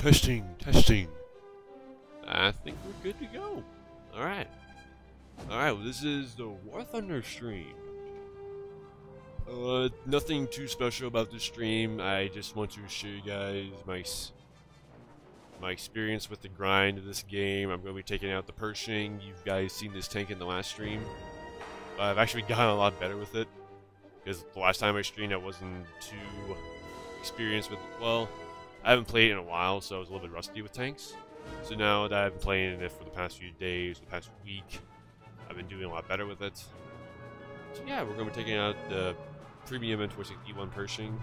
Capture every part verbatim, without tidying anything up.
Testing, testing. I think we're good to go. Alright. Alright, well, this is the War Thunder stream. Uh, nothing too special about this stream. I just want to show you guys my my experience with the grind of this game. I'm going to be taking out the Pershing. You guys seen this tank in the last stream. Uh, I've actually gotten a lot better with it. Because the last time I streamed, I wasn't too experienced with it. Well, I haven't played it in a while, so I was a little bit rusty with tanks. So now that I've been playing it for the past few days, the past week, I've been doing a lot better with it. So yeah, we're going to be taking out the premium M four sixty-one Pershing.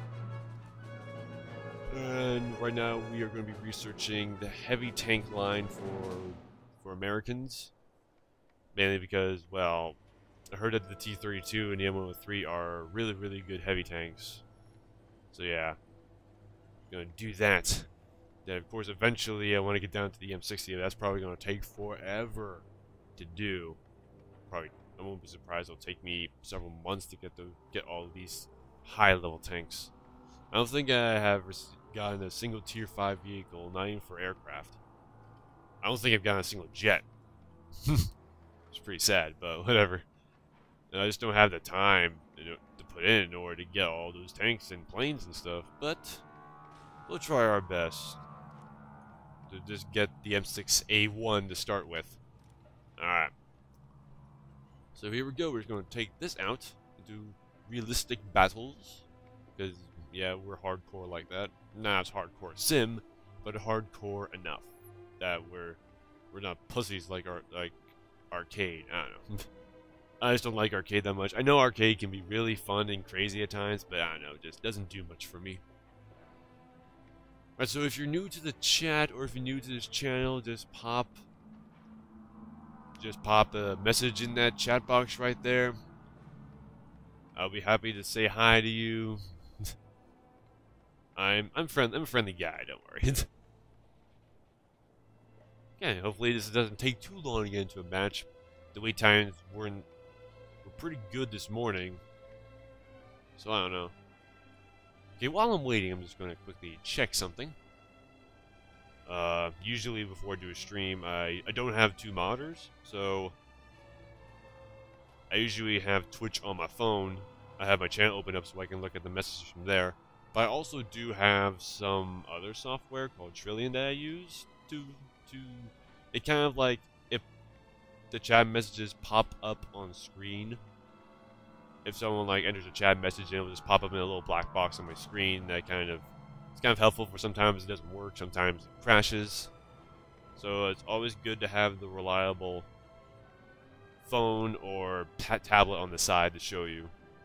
And right now we are going to be researching the heavy tank line for for Americans. Mainly because, well, I heard that the T thirty-two and the M one oh three are really, really good heavy tanks. So yeah, I'm going to do that. Then of course eventually I want to get down to the M sixty, but that's probably going to take forever to do. Probably, I won't be surprised it'll take me several months to get the get all of these high level tanks. I don't think I have gotten a single tier five vehicle, not even for aircraft. I don't think I've gotten a single jet. It's pretty sad, but whatever. And I just don't have the time you know, to put in in order to get all those tanks and planes and stuff. But we'll try our best to just get the M six A one to start with. Alright. So here we go. We're just going to take this out and do realistic battles. Because, yeah, we're hardcore like that. Not as hardcore sim, but hardcore enough that we're we're not pussies like our like arcade. I don't know. I just don't like arcade that much. I know arcade can be really fun and crazy at times, but I don't know, it just doesn't do much for me. Alright, so if you're new to the chat or if you're new to this channel, just pop just pop a message in that chat box right there. I'll be happy to say hi to you. I'm I'm friend I'm a friendly guy, don't worry. Yeah, hopefully this doesn't take too long to get into a match. The wait times were in, were pretty good this morning, so I don't know. Okay, while I'm waiting, I'm just going to quickly check something. Uh, usually before I do a stream, I I don't have two monitors, so I usually have Twitch on my phone. I have my channel open up so I can look at the messages from there. But I also do have some other software called Trillion that I use to to. It kind of like if the chat messages pop up on screen. If someone like enters a chat message, it'll just pop up in a little black box on my screen. That kind of it's kind of helpful for sometimes it doesn't work, sometimes it crashes. So it's always good to have the reliable phone or tablet on the side to show you.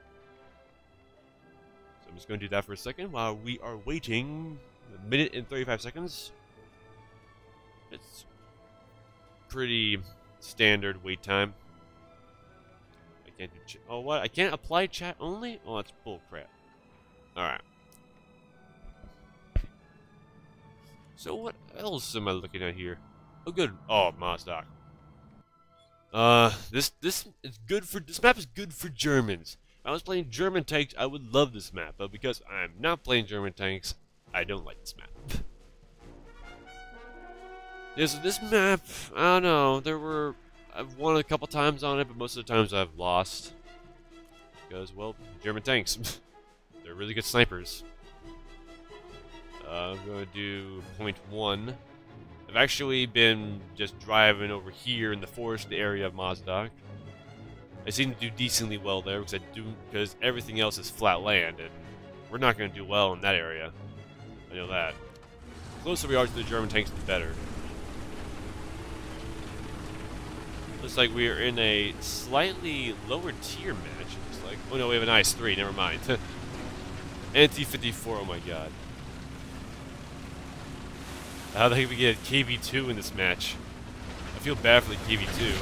I'm just going to do that for a second while we are waiting a minute and thirty-five seconds. It's pretty standard wait time. I can't do ch oh what? I can't apply chat only? Oh, that's bull crap. Alright. So what else am I looking at here? Oh good. Oh, Mazda. Uh, this this is good for this map is good for Germans. If I was playing German tanks, I would love this map, but because I'm not playing German tanks, I don't like this map. Yeah, so this map, I don't know, there were, I've won a couple times on it, but most of the times I've lost. Because, well, German tanks. They're really good snipers. Uh, I'm going to do point one. I've actually been just driving over here in the forest area of Mozdok. I seem to do decently well there because I do because everything else is flat land, and we're not going to do well in that area. I know that. The closer we are to the German tanks, the better. Looks like we are in a slightly lower tier match. Looks like. Oh no, we have an I S three. Never mind. And T fifty-four. Oh my god. How the heck did we get K V two in this match? I feel bad for the K V two.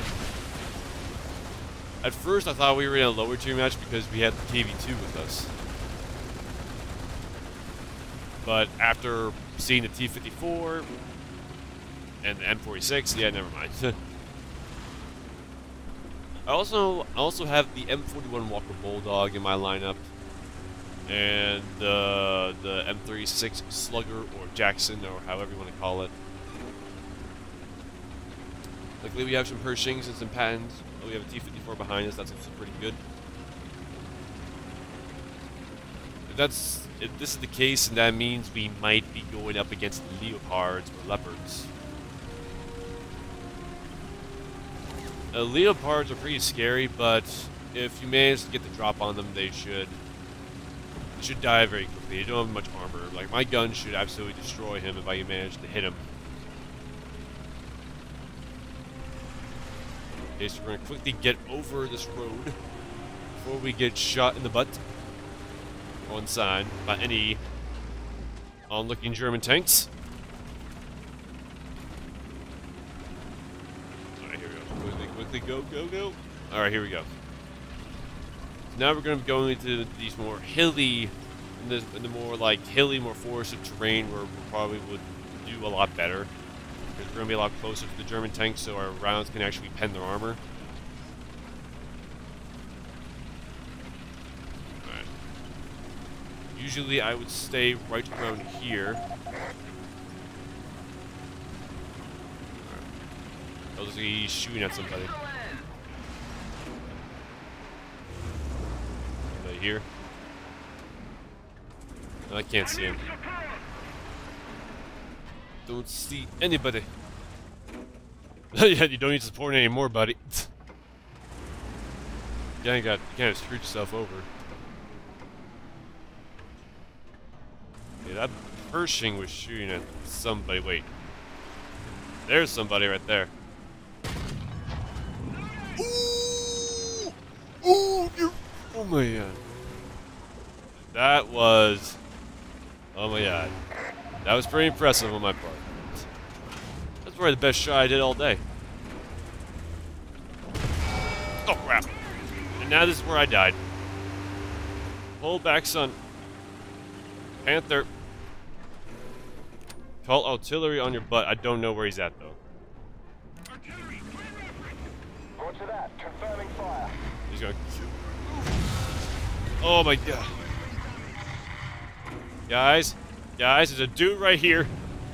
At first, I thought we were in a lower tier match because we had the K V two with us. But after seeing the T fifty-four and the M forty-six, yeah, never mind. I also I also have the M forty-one Walker Bulldog in my lineup. and the the M thirty-six Slugger or Jackson or however you want to call it. Luckily, we have some Pershings and some Pattons. Oh, we have a T fifty-four behind us. That's also pretty good. If that's if this is the case, and that means we might be going up against Leopards or Leopards. Uh, Leopards are pretty scary, but if you manage to get the drop on them, they should they should die very quickly. They don't have much armor. Like, my gun should absolutely destroy him if I can manage to hit him. Okay, so we're going to quickly get over this road before we get shot in the butt on sign by any onlooking German tanks. Alright, here we go. Quickly, quickly, go, go, go. Alright, here we go. Now we're going to be going into these more hilly, in the, in the more like hilly, more forested terrain where we probably would do a lot better. Because we're going to be a lot closer to the German tanks, so our rounds can actually pen their armor. Alright. Usually I would stay right around here. Alright. Oh, he's shooting at somebody. Right here. No, I can't see him. Don't see anybody. Yeah, you don't need support anymore, buddy. Yeah, you got you kind of screwed yourself over. Yeah, that Pershing was shooting at somebody. Wait, there's somebody right there. Ooh, ooh, you, oh my god, that was, oh my god. That was pretty impressive on my part. That's probably the best shot I did all day. Oh, crap. And now this is where I died. Pull back, son. Panther. Call artillery on your butt. I don't know where he's at, though. Roger that. Confirming fire. He's going. Oh, my God. Guys. Guys, there's a dude right here.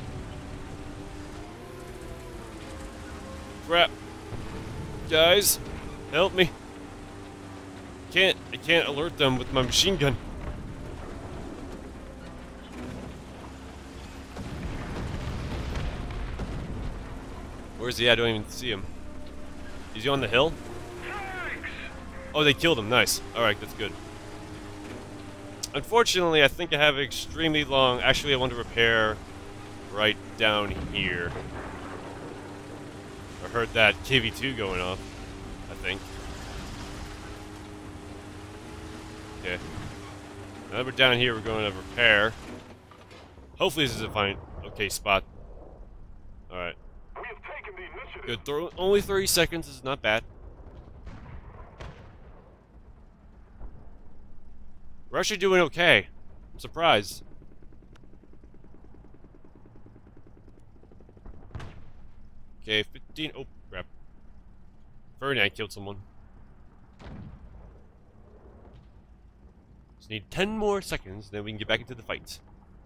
Crap. Guys, help me. Can't, I can't alert them with my machine gun. Where's he at? I don't even see him. Is he on the hill? Oh, they killed him. Nice. Alright, that's good. Unfortunately, I think I have extremely long... Actually, I want to repair right down here. I heard that K V two going off, I think. Okay. Now that we're down here, we're going to repair. Hopefully this is a fine, okay spot. Alright. We have taken the initiative. Good. Throw, only thirty seconds is not bad. We're actually doing okay. I'm surprised. Okay, fifteen. Oh, crap. Ferdinand killed someone. Just need ten more seconds, then we can get back into the fight.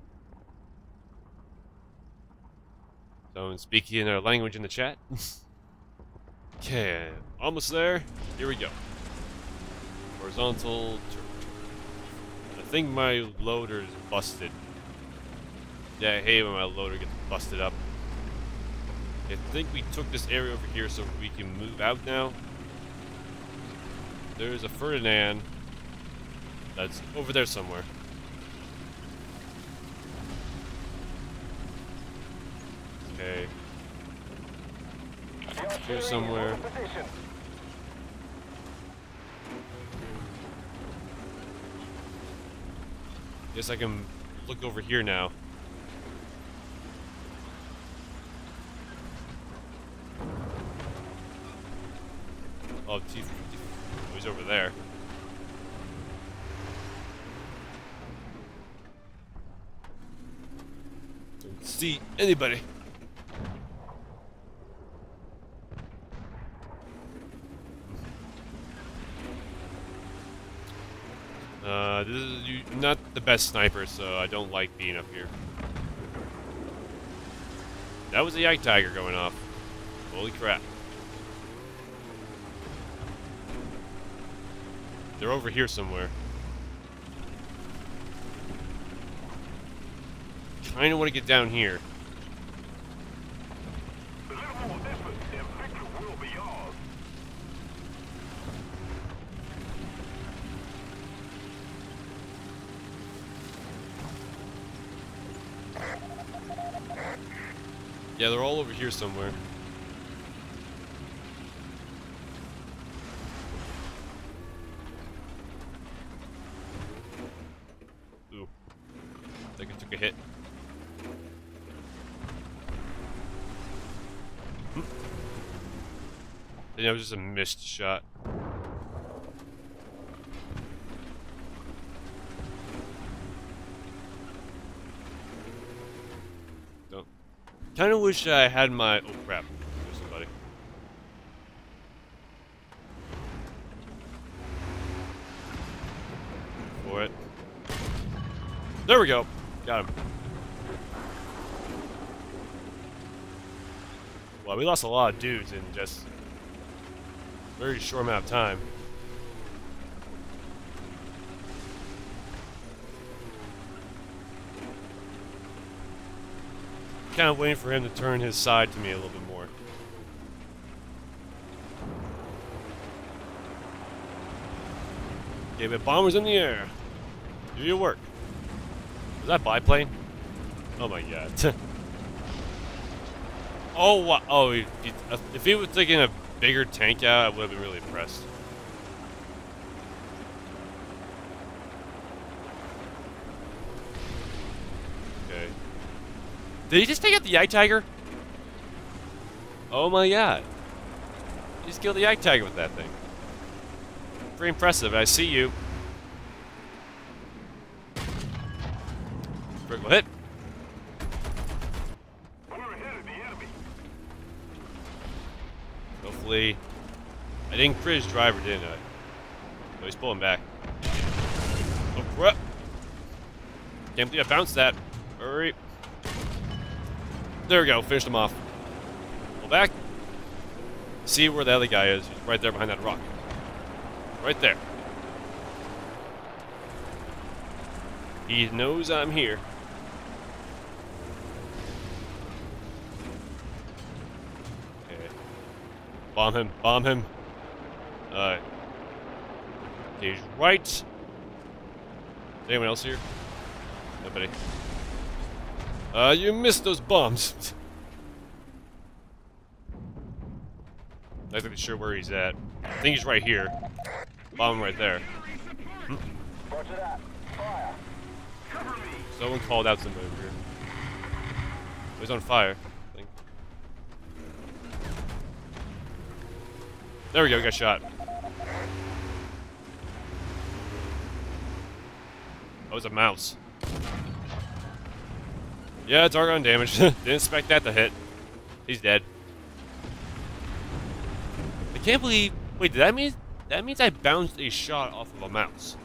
Someone speaking in our language in the chat. Okay, almost there. Here we go. Horizontal. I think my loader is busted. Yeah, I hate when my loader gets busted up. I think we took this area over here so we can move out now. There's a Ferdinand that's over there somewhere. Okay. Here somewhere. Guess I can look over here now. Oh, T fifty. Oh, he's over there. Don't see anybody. Uh, this is not the best sniper, so I don't like being up here. That was a Yak Tiger going off. Holy crap. They're over here somewhere. Kinda want to get down here. A little more effort and victory will be ours. Yeah, they're all over here somewhere. Ooh. I think I took a hit. Hmm. I think that was just a missed shot. Don't. Kind of wish I had my. Oh crap! There's somebody. For it. There we go. Got him. Well, we lost a lot of dudes in just a very short amount of time. Kind of waiting for him to turn his side to me a little bit more. Okay, but bombers in the air. Do your work. Was that biplane? Oh my god. Oh, wow. Oh, he, he, if he was taking a bigger tank out, I would have been really impressed. Okay. Did he just take out the Yak Tiger? Oh my god. He just killed the Yak Tiger with that thing. Pretty impressive. I see you. Critical hit. We're ahead of the enemy. Hopefully, I didn't crit his driver, didn't I? Oh, he's pulling back. Oh, crap. Can't believe I bounced that. Hurry. There we go. Finished him off. Pull back. See where the other guy is. He's right there behind that rock. Right there. He knows I'm here. Okay. Bomb him. Bomb him. Alright. Okay, he's right. Is anyone else here? Nobody. Uh, you missed those bombs. Not really sure where he's at. I think he's right here. Bomb him right there. Hmm. Roger that. Fire. Cover me. Someone called out somebody over here. Oh, he's on fire, I think. There we go, we got shot. Oh, it's a mouse. Yeah, it's Argon damage. Didn't expect that to hit. He's dead. I can't believe... Wait, did that mean... That means I bounced a shot off of a mouse.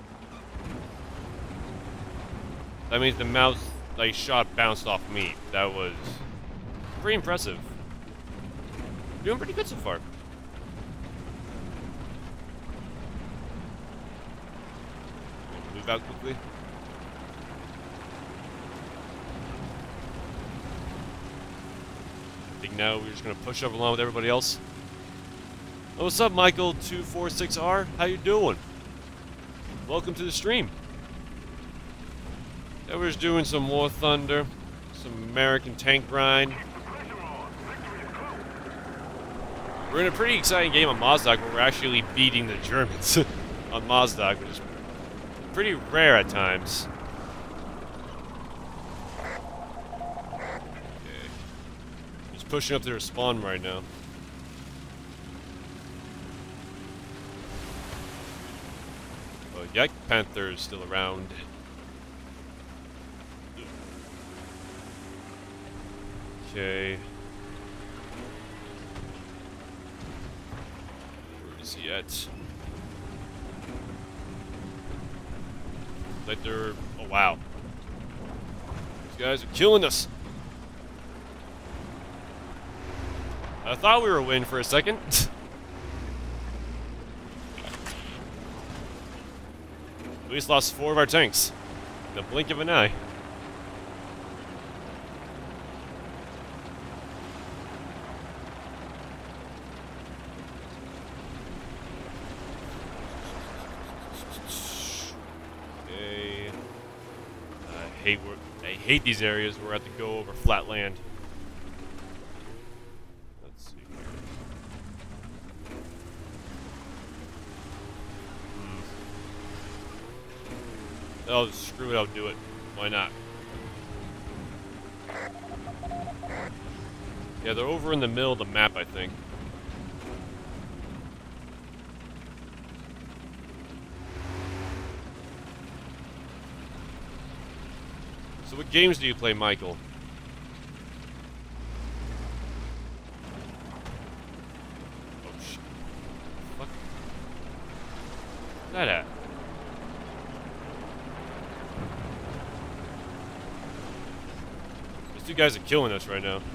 That means the mouse, like, shot bounced off me. That was... pretty impressive. Doing pretty good so far. Move out quickly. I think now we're just gonna push up along with everybody else. Oh, what's up, Michael two four six R? How you doing? Welcome to the stream. Yeah, we're just doing some War Thunder, some American tank grind. We're in a pretty exciting game on Mozdok where we're actually beating the Germans on Mozdok, which is pretty rare at times. Okay. Just pushing up to their spawn right now. Oh, Yak Panther is still around. Okay. Where is he at? Like they're... Oh, wow. These guys are killing us. I thought we were winning for a second. We just lost four of our tanks. In the blink of an eye. Okay. I hate where, I hate these areas where I have to go over flat land. Let's see here. Hmm. Oh, screw it, I'll do it. Why not? Yeah, they're over in the middle of the map, I think. So what games do you play, Michael? Oh, shit. What? Where's that at? These two guys are killing us right now.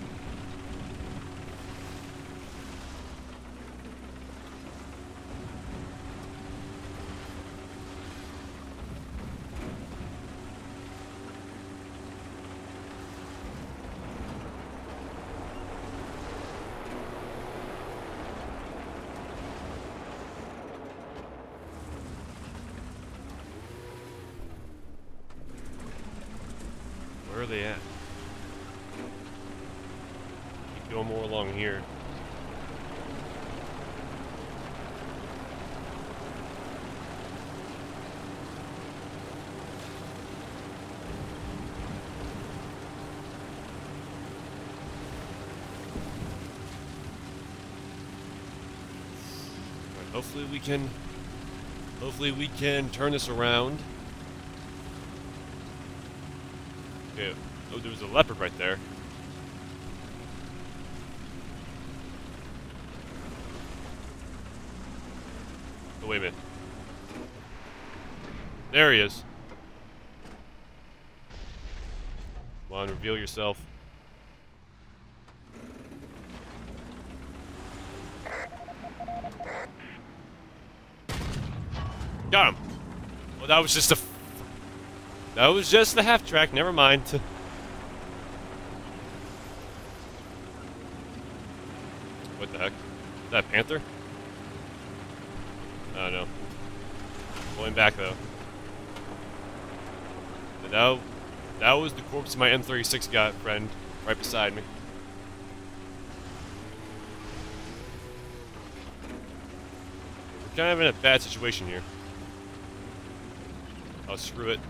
Where are they at? Keep going more along here. Alright, hopefully we can hopefully we can turn this around. Okay. Oh, there was a leopard right there. Oh, wait a minute. There he is. Come on, reveal yourself. Got him. Well, that was just a... That was just the half track, never mind. What the heck? Is that a panther? I don't know. Going back though. But that, that was the corpse of my M thirty-six guy friend right beside me. We're kind of in a bad situation here. Oh, screw it.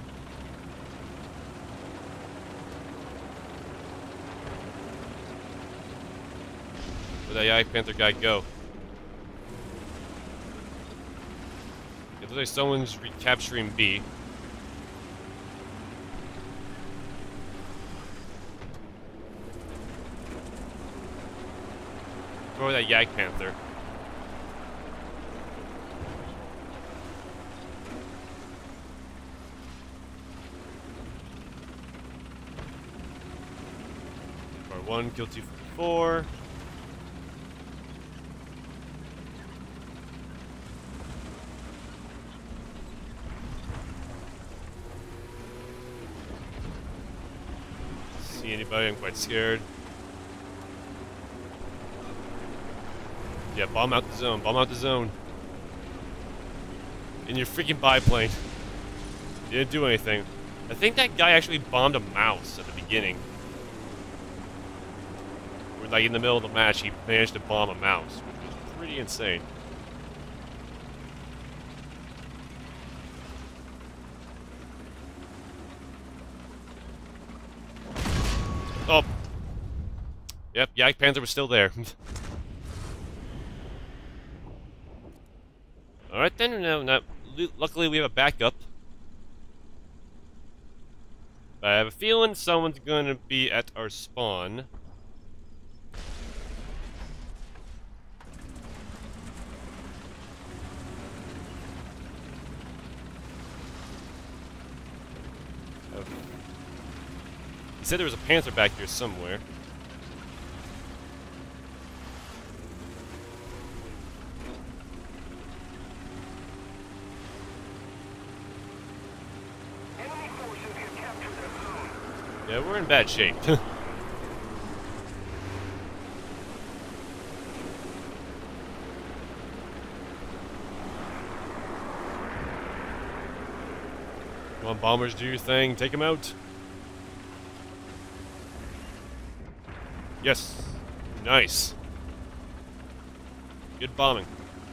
Where'd that Yak Panther guy go? It looks like someone's recapturing B. Throw that Yak Panther. Part one, kill two four. See anybody? I'm quite scared. Yeah, bomb out the zone. Bomb out the zone. In your freaking biplane. You didn't do anything. I think that guy actually bombed a mouse at the beginning. We're like in the middle of the match, he managed to bomb a mouse, which was pretty insane. Oh. Yep, Yak Panther was still there. Alright then, no, no, luckily we have a backup. But I have a feeling someone's gonna be at our spawn. He said there was a panther back here somewhere. Enemy forces have captured that zone. Yeah, we're in bad shape. Come on, bombers, do your thing. Take them out. Yes. Nice. Good bombing.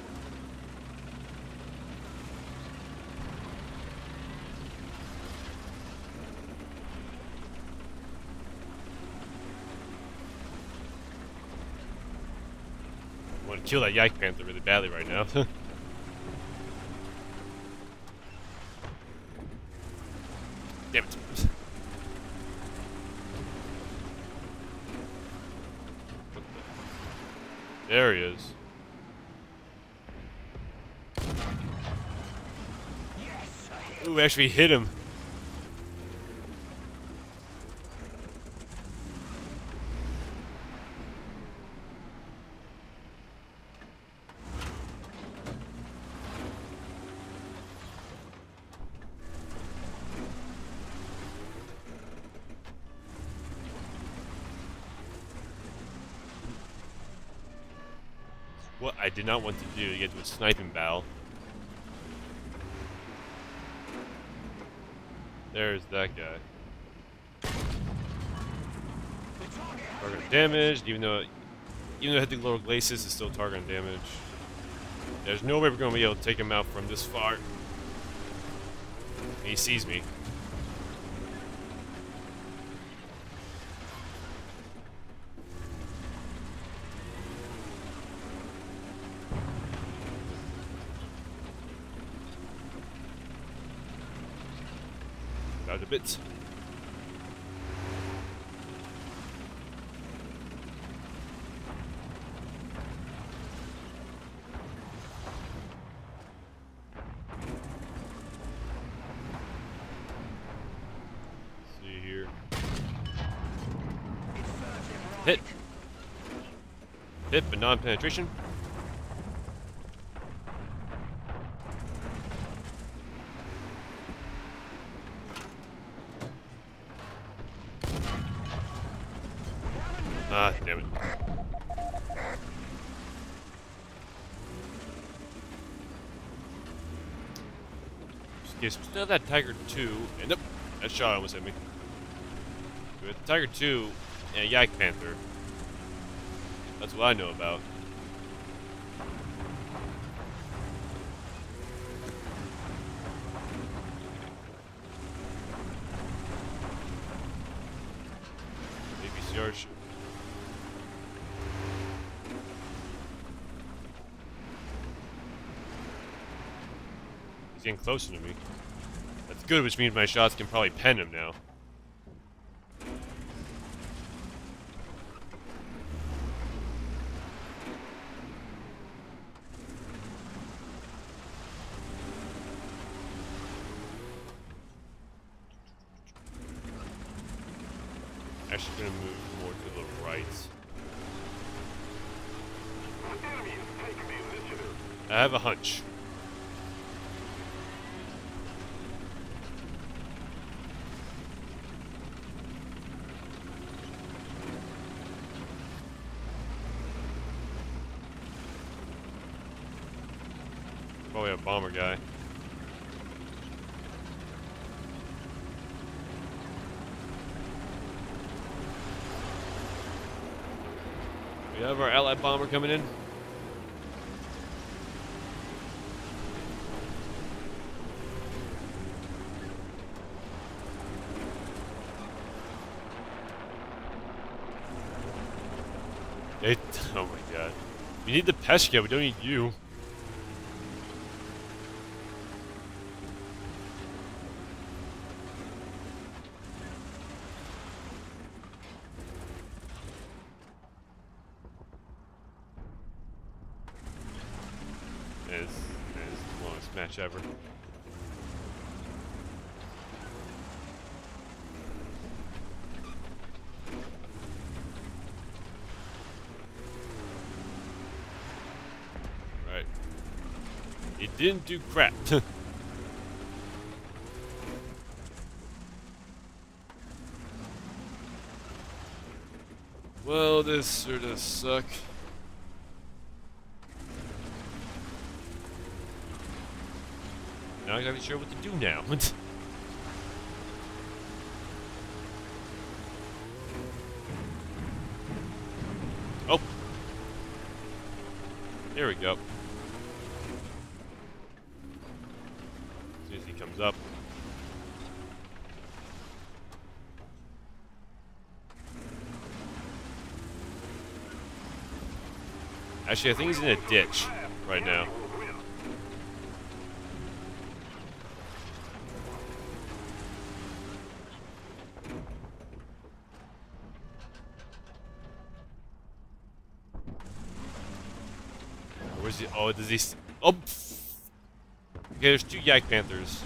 I want to kill that Yak Panther really badly right now. Damn it. There he is. Ooh, actually hit him. What I did not want to do to get to a sniping battle. There's that guy. Target damaged, even though even though I hit the lower glacis, it's still target damage. There's no way we're gonna be able to take him out from this far. He sees me. Out a bit. See here. Hit. Hit, but non-penetration. Ah, damn it. Okay, so we still have that Tiger two, and nope, that shot almost hit me. We have the Tiger two and a Yak Panther. That's what I know about. A P C R. He's getting closer to me. That's good, which means my shots can probably pen him now. Actually gonna move more to the right. The enemy is taking the initiative. I have a hunch. Probably a bomber guy. We have our allied bomber coming in. They, oh my god. We need the Peshka, we don't need you. It's, it's the longest match ever. didn't do crap. Well, this sort of suck. Not exactly sure what to do now. Oh. There we go. As soon as he comes up. Actually, I think he's in a ditch right now. Where's he? Oh, does he? S oh! Okay, there's two Yak Panthers.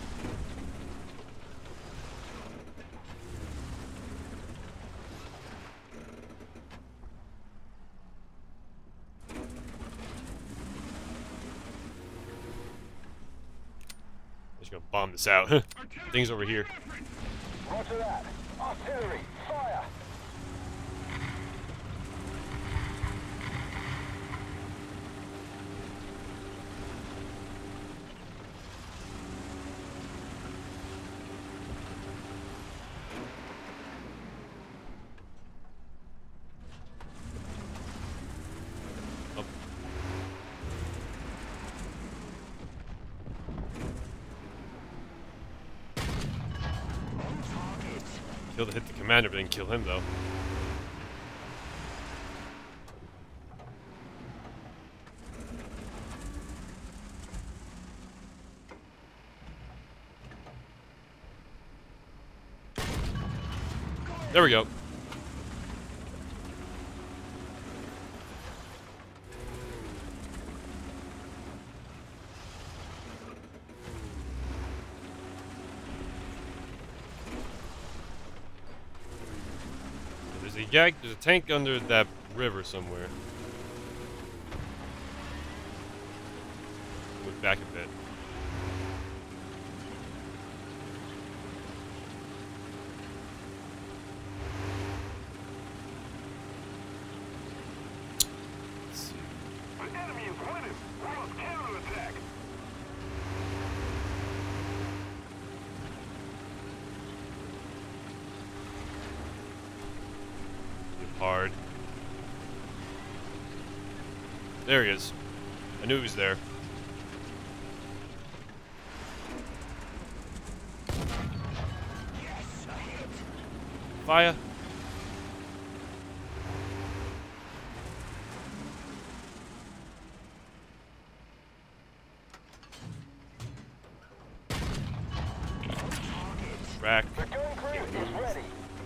Just gonna bomb this out. Things over here. Roger that. Artillery, fire! Oh. Killed hit the commander, but didn't kill him though. There we go. There's a yak, there's a tank under that river somewhere. Move back a bit. Let's see. The enemy is winning. We're on counterattack. Hard. There he is. I knew he was there. Fire. Rack. The gun crew is ready.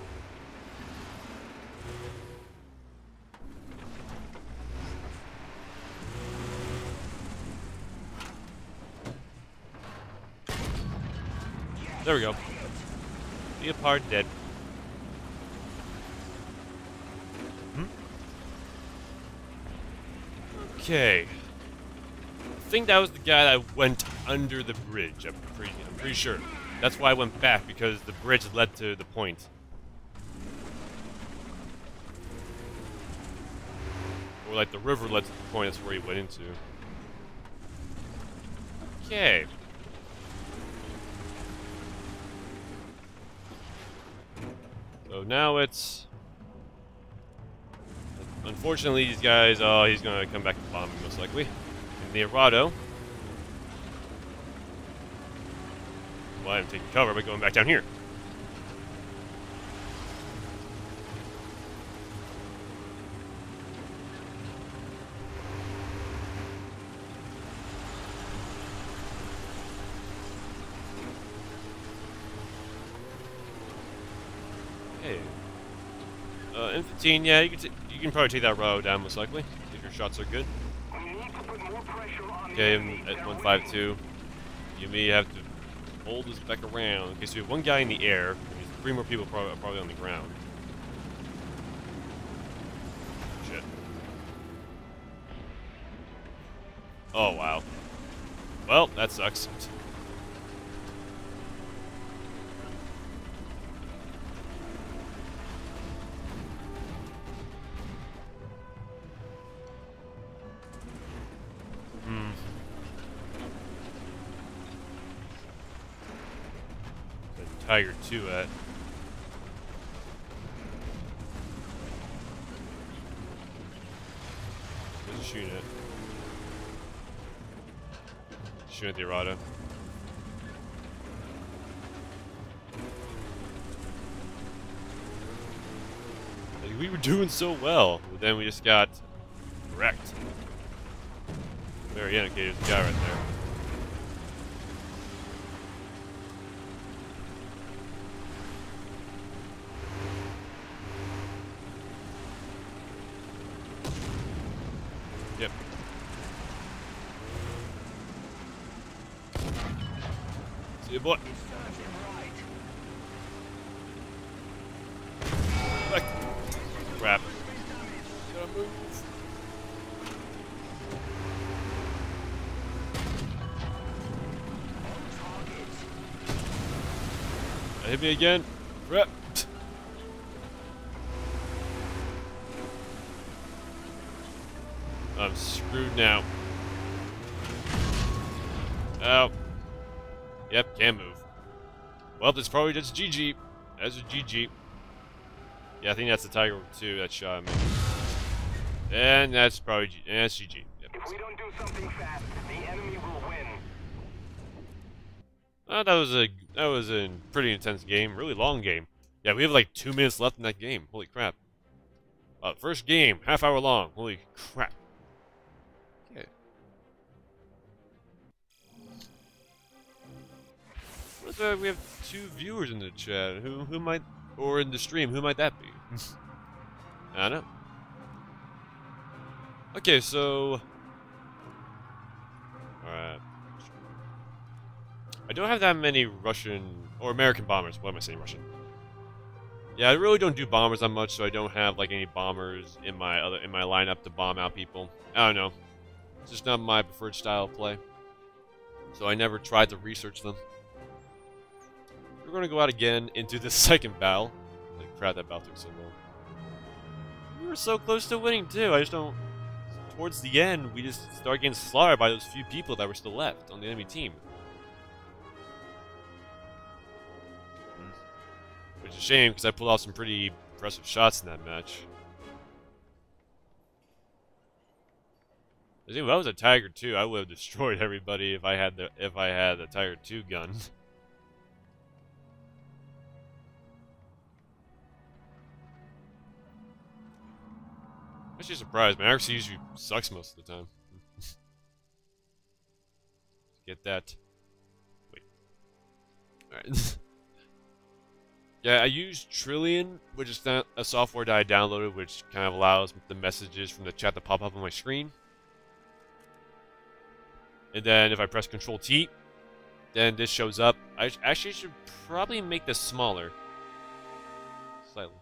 There we go. Leopard dead. Hmm? Okay. I think that was the guy that went under the bridge. I'm pretty, I'm pretty sure. That's why I went back, because the bridge led to the point. Or like the river led to the point, that's where he went into. Okay. So now it's... Unfortunately, these guys... Oh, he's gonna come back and bomb me, most likely. In the Arado. Well, I'm taking cover by going back down here. Hey. Uh, M fifteen, yeah, you can, t you can probably take that row down, most likely, if your shots are good. We need to put more pressure on Okay, the I'm enemy at down one there. five two. You may have to hold this back around. Okay, so we have one guy in the air. There's three more people probably, probably on the ground. Shit. Oh, wow. Well, that sucks. Hmm. The Tiger two at. Where's he shooting at? Shooting at the Arada. Like, we were doing so well, but then we just got wrecked. Very end, okay, there's a guy right there. Yep. See you, boy. Back. Crap. Gotta move. Hit me again. Crap. I'm screwed now. Oh. Yep, can't move. Well, that's probably just G G. That's a G G. Yeah, I think that's the Tiger two that shot me. And that's probably G and that's G G. Yep. If we don't do something fast, the enemy will win. Oh, that was a that was a pretty intense game, really long game. Yeah, we have like two minutes left in that game. Holy crap! Uh, first game, half hour long. Holy crap! Okay. What if uh, we have two viewers in the chat? Who who might or in the stream? Who might that be? I don't know. Okay, so. Alright. I don't have that many Russian or American bombers. What am I saying, Russian? Yeah, I really don't do bombers that much, so I don't have like any bombers in my other in my lineup to bomb out people. I don't know. It's just not my preferred style of play. So I never tried to research them. We're gonna go out again into the second battle. Like crap, that battle took so long. We were so close to winning too. I just don't. Towards the end, we just start getting slaughtered by those few people that were still left on the enemy team. Which is a shame, because I pulled off some pretty impressive shots in that match. I think if I was a Tiger two, I would have destroyed everybody if I had the if I had the Tiger two gun. I'm actually surprised. My R C usually sucks most of the time. Get that. Wait. Alright. Yeah, I use Trillion, which is a software that I downloaded, which kind of allows the messages from the chat to pop up on my screen. And then if I press Control T, then this shows up. I actually should probably make this smaller. Slightly.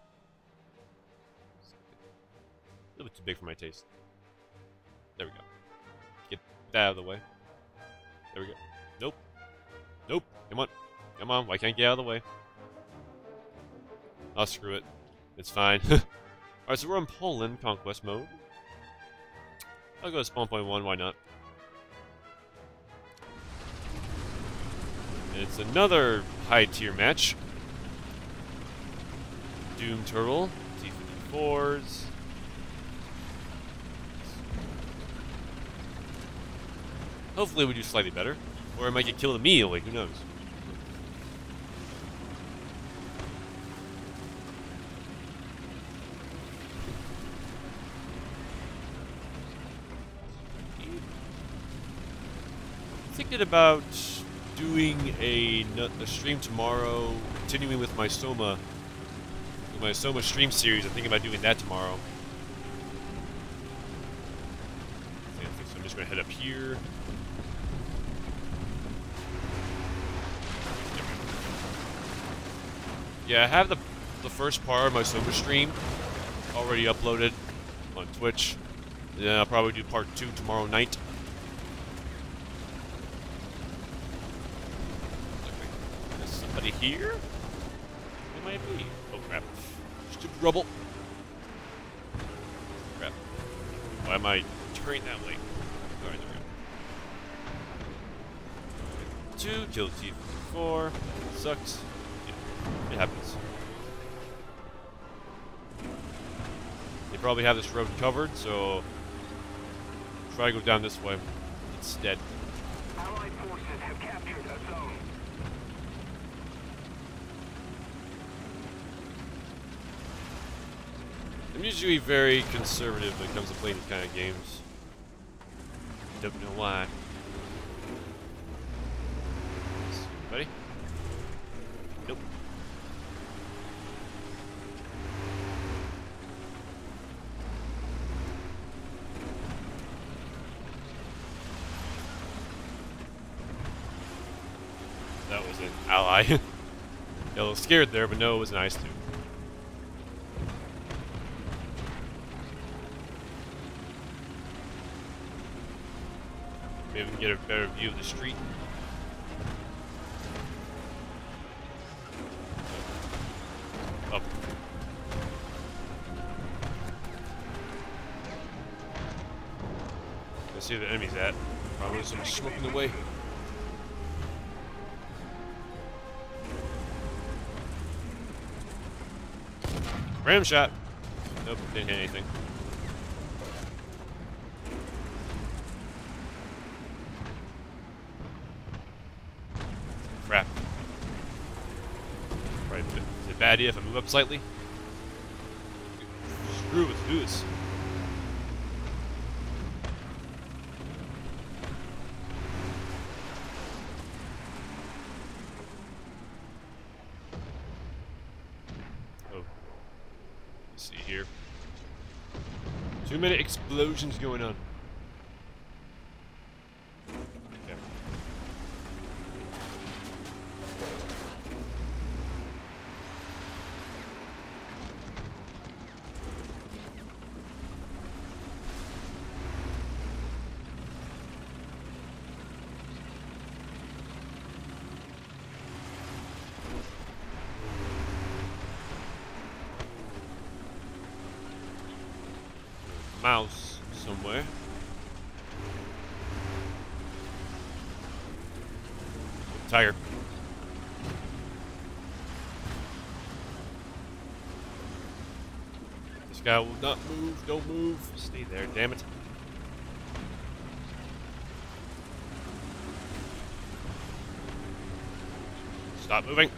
A little bit too big for my taste. There we go. Get that out of the way. There we go. Nope. Nope. Come on. Come on. Why can't I get out of the way? Oh, screw it. It's fine. Alright, so we're in Poland conquest mode. I'll go to spawn point one, why not? And it's another high tier match. Doom Turtle, T fifty-fours. Hopefully we do slightly better. Or I might get killed immediately, who knows? Thinking about doing a, a stream tomorrow, continuing with my Soma, with my Soma stream series. I'm thinking about doing that tomorrow. I think so. I'm just gonna head up here. Yeah, I have the the first part of my Soma stream already uploaded on Twitch. And then I'll probably do part two tomorrow night. here? It might be. Oh crap. Stupid rubble. Crap. Why am I turning that way? Alright, there we go. Two, kill T four. Sucks. Yeah, it happens. They probably have this road covered, so try to go down this way instead. Allied forces have captured a zone. I'm usually very conservative when it comes to playing these kind of games. Don't know why. Ready? Nope. That was an ally. Got a little scared there, but no, it was nice too. Maybe we can get a better view of the street. Up. Let's see where the enemy's at. Probably some smoke in the way. Ram shot. Nope, didn't hit anything. Crap. Right, is it a bad idea if I move up slightly? Screw it, let's do this. Oh. Let's see here. Too many explosions going on. Okay. Mouse somewhere. Tiger. This guy will not move. Don't move. Stay there. Damn it. Stop moving.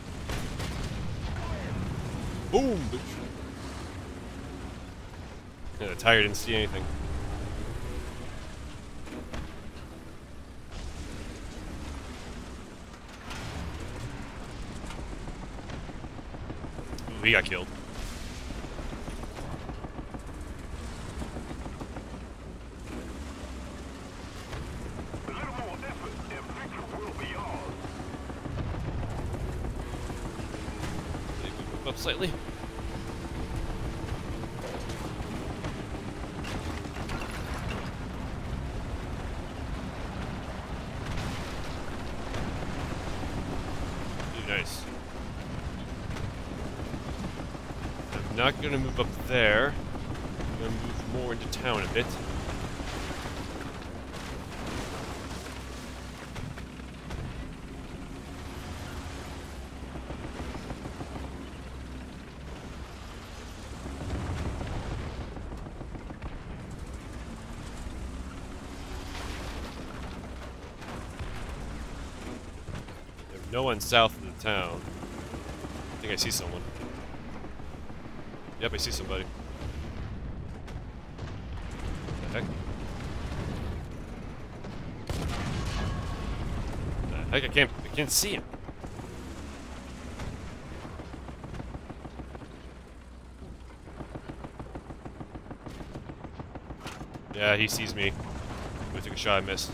Boom. Bitch. Yeah, the tiger didn't see anything. Ooh, he got killed. A little more effort and victory will be ours. Did we move up slightly? Nice. I'm not gonna move up there. I'm gonna move more into town a bit. There's no one south of the town. I think I see someone. Yep, I see somebody. What the heck? What the heck? I can't. I can't see him. Yeah, he sees me. I took a shot. I missed.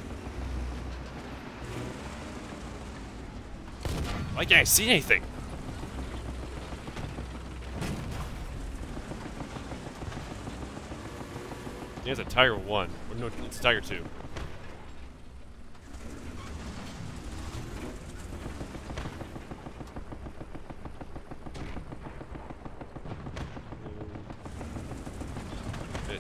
Why can't I see anything? Yeah, it's a Tiger one. Or no, it's a Tiger two. it.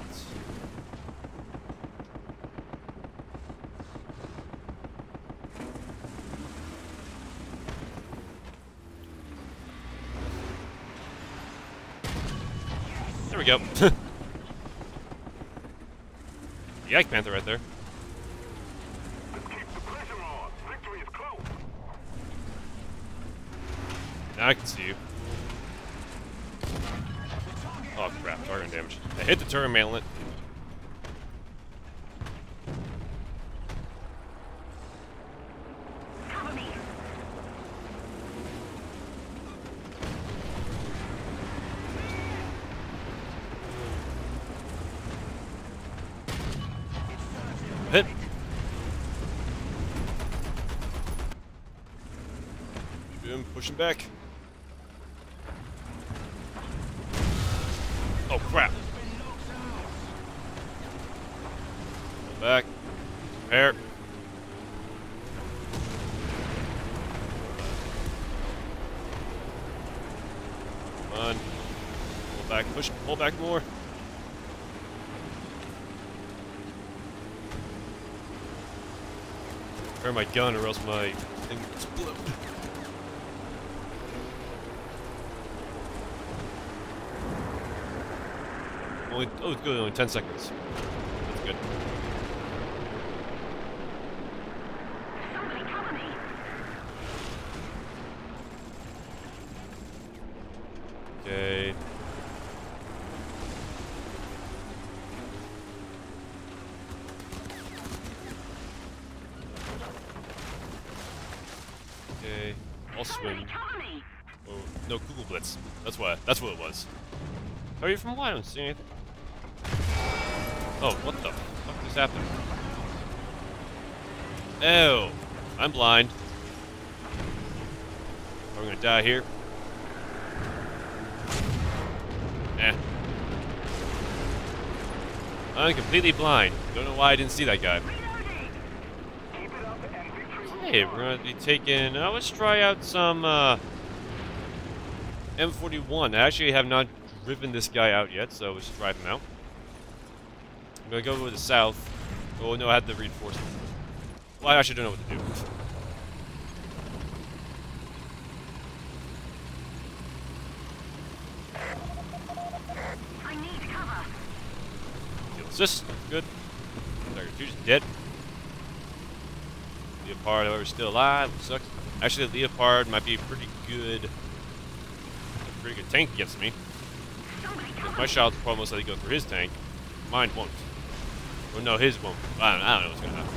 There we go. The Ike Panther right there. Let's keep the pressure on. Victory is close. Now I can see you. Oh crap, target damage. I hit the turret mainlet. Cover me. Hit. Keep him pushing back. Oh crap. Pull back. Prepare. Come on. Pull back. Push. Pull back more. Prepare my gun or else my thing will explode. Only, oh, it's good. Only ten seconds. That's good. Somebody cover me. Okay. Okay. I'll swim. Somebody cover me. Oh, no Kugel Blitz. That's why. That's what it was. How are you from? Why I don't see anything? Oh, what the fuck just happened? Oh, I'm blind. Are we gonna die here? Eh. I'm completely blind. Don't know why I didn't see that guy. Reloading. Keep it up and victory will Hey, we're gonna be taking. Uh, let's try out some uh, M forty-one. I actually have not driven this guy out yet, so let's try him out. I'm gonna go to the south. Oh no, I had the reinforcement. Well, I actually don't know what to do. I need cover. Field assist, good. Target two's dead. Leopard, however, still alive. Sucks. Actually, the Leopard might be a pretty good, a pretty good tank against me. Somebody Because cover my me. shots will probably most likely go through his tank. Mine won't. Or no, his won't. I don't, I don't know what's gonna happen.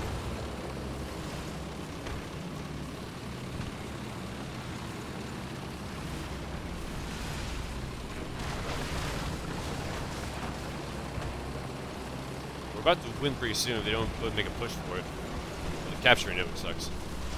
We're about to win pretty soon if they don't make a push for it. But the capturing it sucks.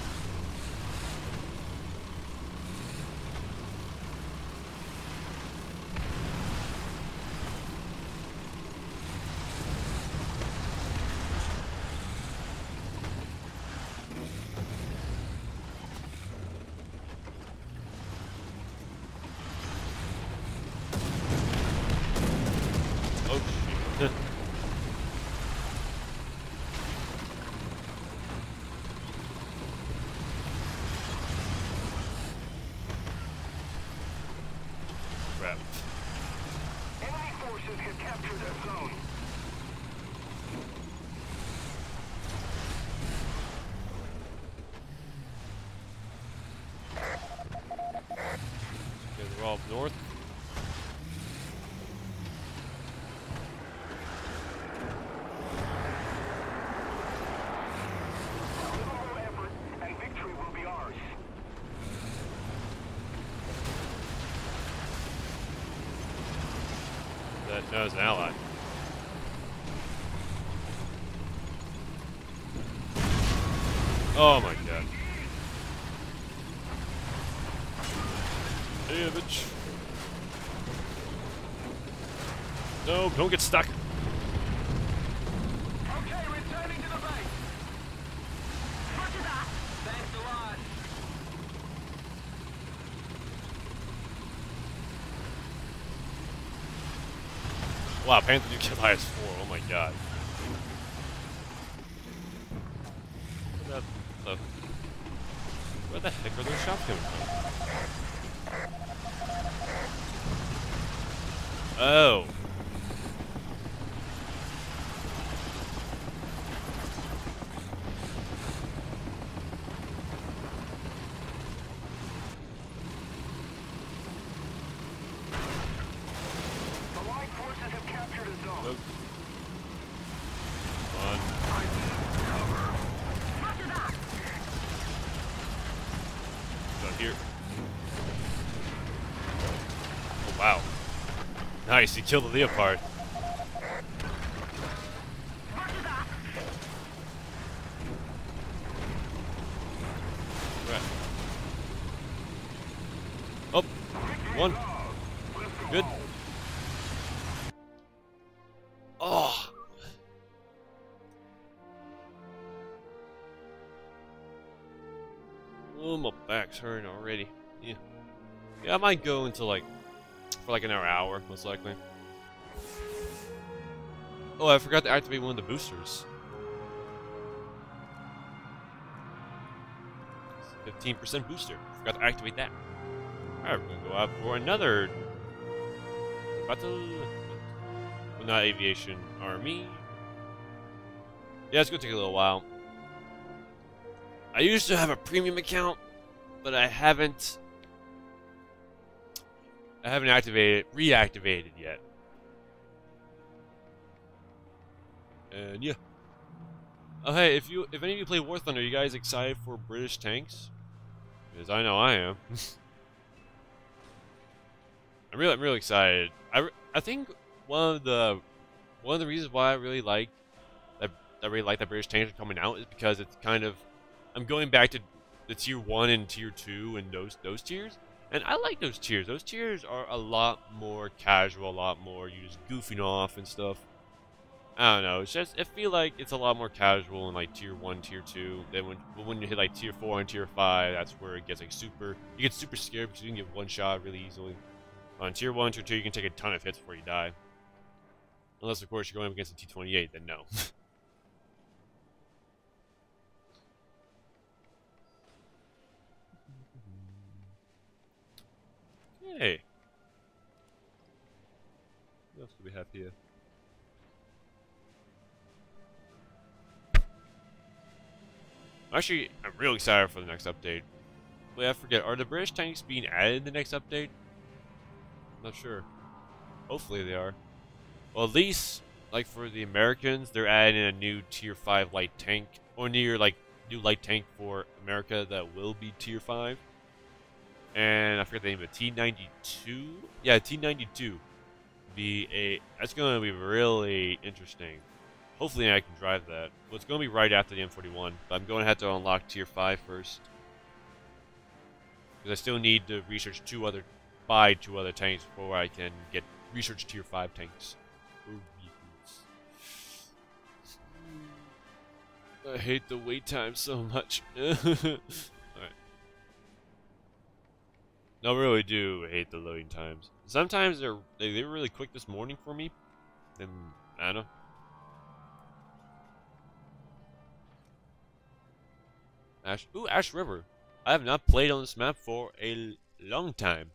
Oh shit. Crap. Enemy forces have captured that zone. Okay, they're all up north. A little more effort and victory will be ours. That no, it's an ally. Oh my god. Damage. No, don't get stuck. Okay, returning to the base. Roger that. Thanks a lot. Wow, Panther do kill highest four. Oh my god. Where the, where the heck are those shots coming from? Oh. Allied forces have captured a zone. Nope. On. Roger that. Down here. Oh wow. Nice, he killed the Leopard. Roger that. Right. Oh, one. Good. Oh. Oh, my back's hurting already. Yeah. Yeah, I might go until like, for like another hour, most likely. Oh, I forgot to activate one of the boosters. fifteen percent booster. Forgot to activate that. Alright, we're gonna go out for another battle. Well, not aviation army. Yeah, it's gonna take a little while. I used to have a premium account, but I haven't I haven't activated reactivated yet. And yeah. Oh hey, if you if any of you play War Thunder, are you guys excited for British tanks? Because I know I am. I'm really, I'm really excited. I, I think one of the one of the reasons why I really like that I really like that British tanks are coming out is because it's kind of I'm going back to the tier one and tier two and those those tiers, and I like those tiers. Those tiers are a lot more casual, a lot more you just goofing off and stuff. I don't know. It's just I feel like it's a lot more casual in like tier one, tier two. Then when when you hit like tier four and tier five, that's where it gets like super. You get super scared because you can get one shot really easily. On tier one, tier two, you can take a ton of hits before you die. Unless of course you're going up against a T twenty-eight, then no. Hey. What else do we have here? Actually, I'm real excited for the next update. Wait, I forget. Are the British tanks being added in the next update? I'm not sure. Hopefully they are. Well, at least, like for the Americans, they're adding a new tier five light tank. Or near, like, new light tank for America that will be tier five. And I forget the name of it. T ninety-two? Yeah, T ninety-two. Be a... That's going to be really interesting. Hopefully I can drive that. Well, it's going to be right after the M forty-one, but I'm going to have to unlock tier five first. Because I still need to research two other, buy two other tanks before I can get research tier five tanks. I hate the wait time so much. Alright. No, I really do hate the loading times. Sometimes they're they, they were really quick this morning for me. And I don't know. Ash, ooh, Ash River. I have not played on this map for a long time.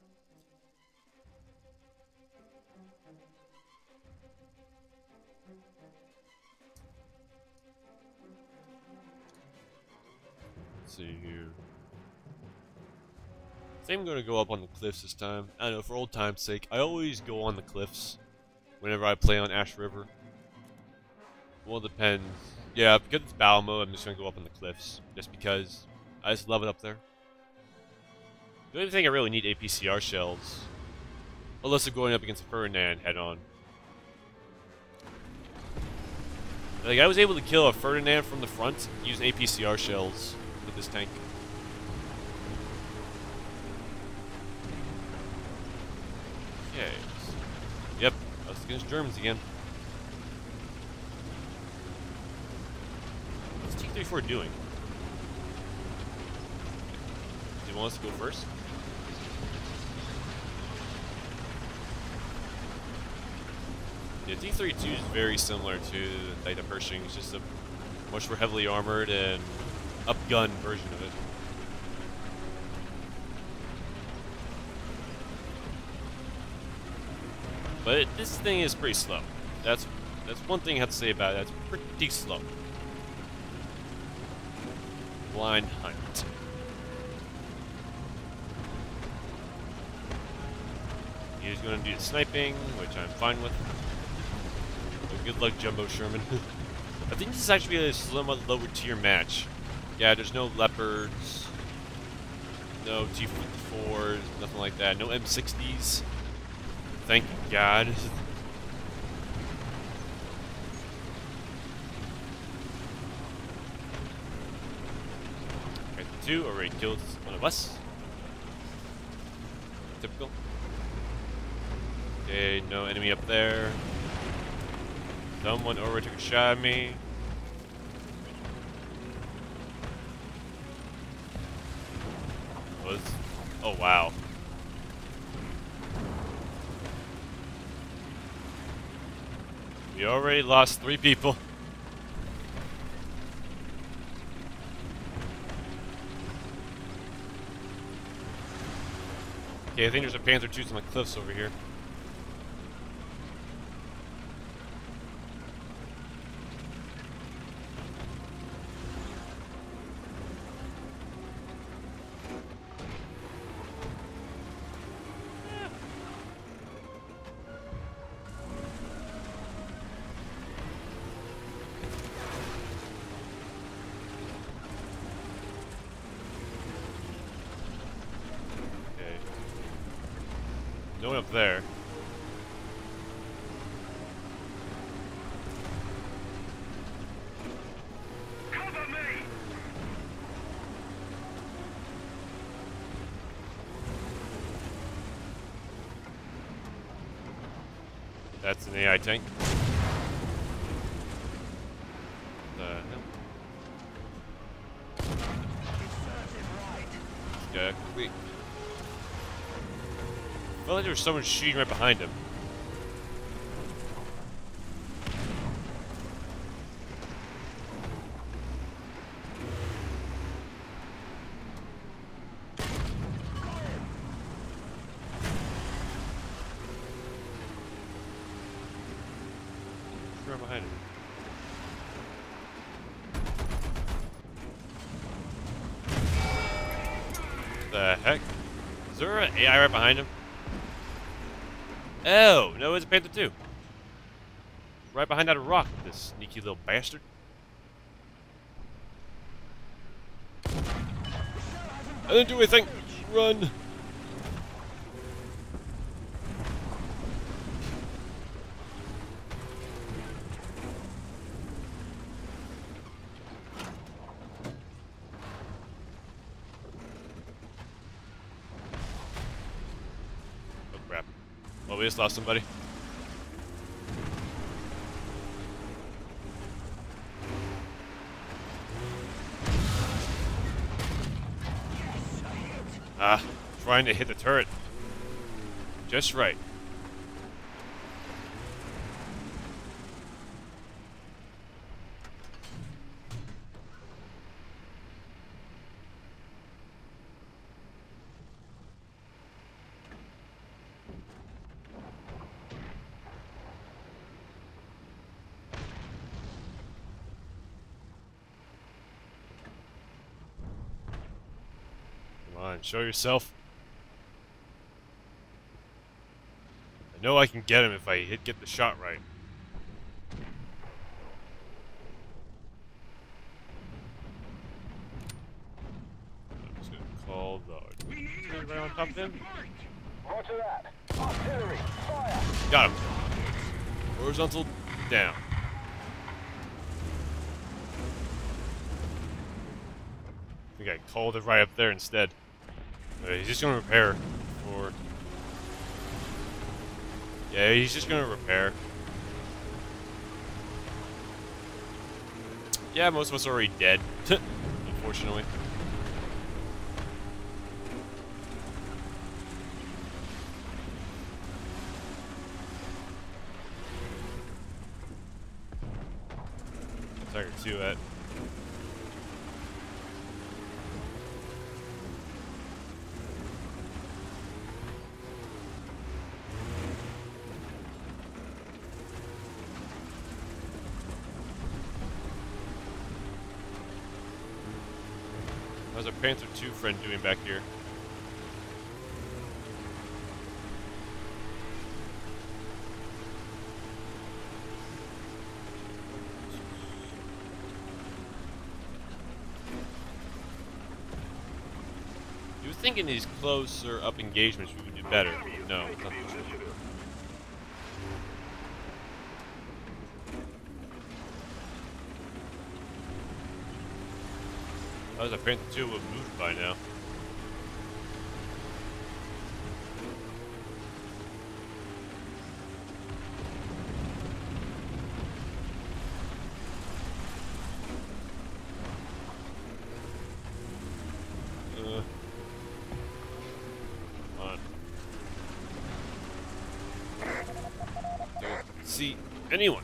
Let's see here. I think I'm going to go up on the cliffs this time. I don't know, for old time's sake. I always go on the cliffs whenever I play on Ash River. Well, it depends. Yeah, because it's battle mode, I'm just going to go up on the cliffs. Just because I just love it up there. The only thing I really need A P C R shells. Unless I'm going up against a Ferdinand head-on. Like, I was able to kill a Ferdinand from the front using A P C R shells with this tank. Okay. Yep, that's against Germans again. What's T thirty-four doing? Do you want us to go first? Yeah, T thirty-two is very similar to like the Pershing. It's just a much more heavily armored and upgunned version of it. But this thing is pretty slow. That's that's one thing I have to say about it. It's pretty slow. Blind hunt. He's going to do the sniping, which I'm fine with. So good luck, Jumbo Sherman. I think this is actually a somewhat lower tier match. Yeah, there's no Leopards, no T fifty-fours, nothing like that. No M sixties. Thank God. Right, the two already killed one of us. Typical. Okay, no enemy up there. Someone already took a shot at me. Was oh wow. We already lost three people. Okay, I think there's a Panther two on the cliffs over here. No one up there. Cover me! That's an A I tank. The hell? Yeah, wait. I felt like there was someone shooting right behind him. Who's right behind him? The heck? Is there an A I right behind him? Oh, no, it's a Panther two. Right behind that rock, this sneaky little bastard. I didn't do anything. Run. Oh, crap. Well, we just lost somebody. Ah, trying to hit the turret. Just right. Come on, show yourself. I know I can get him if I hit get the shot right. I'm just gonna call the right on top of him. Roger that. Artillery, fire! Got him. Horizontal down. I think I called it right up there instead. Uh, he's just gonna repair for. Yeah, he's just gonna repair. Yeah, most of us are already dead, unfortunately. Tiger two at? How's our Panther two friend doing back here? You would think in these closer up engagements we would do better. No, it's not the truth. How's our Panther two would have moved by now? Uh, come on. Don't see anyone.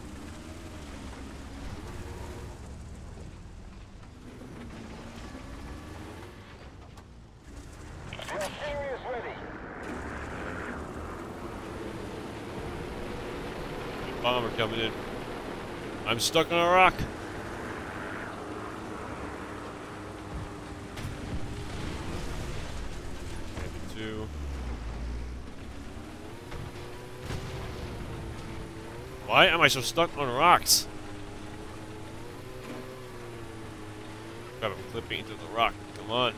Bomber coming in. I'm stuck on a rock. Maybe two. Why am I so stuck on rocks? God, I'm clipping into the rock. Come on.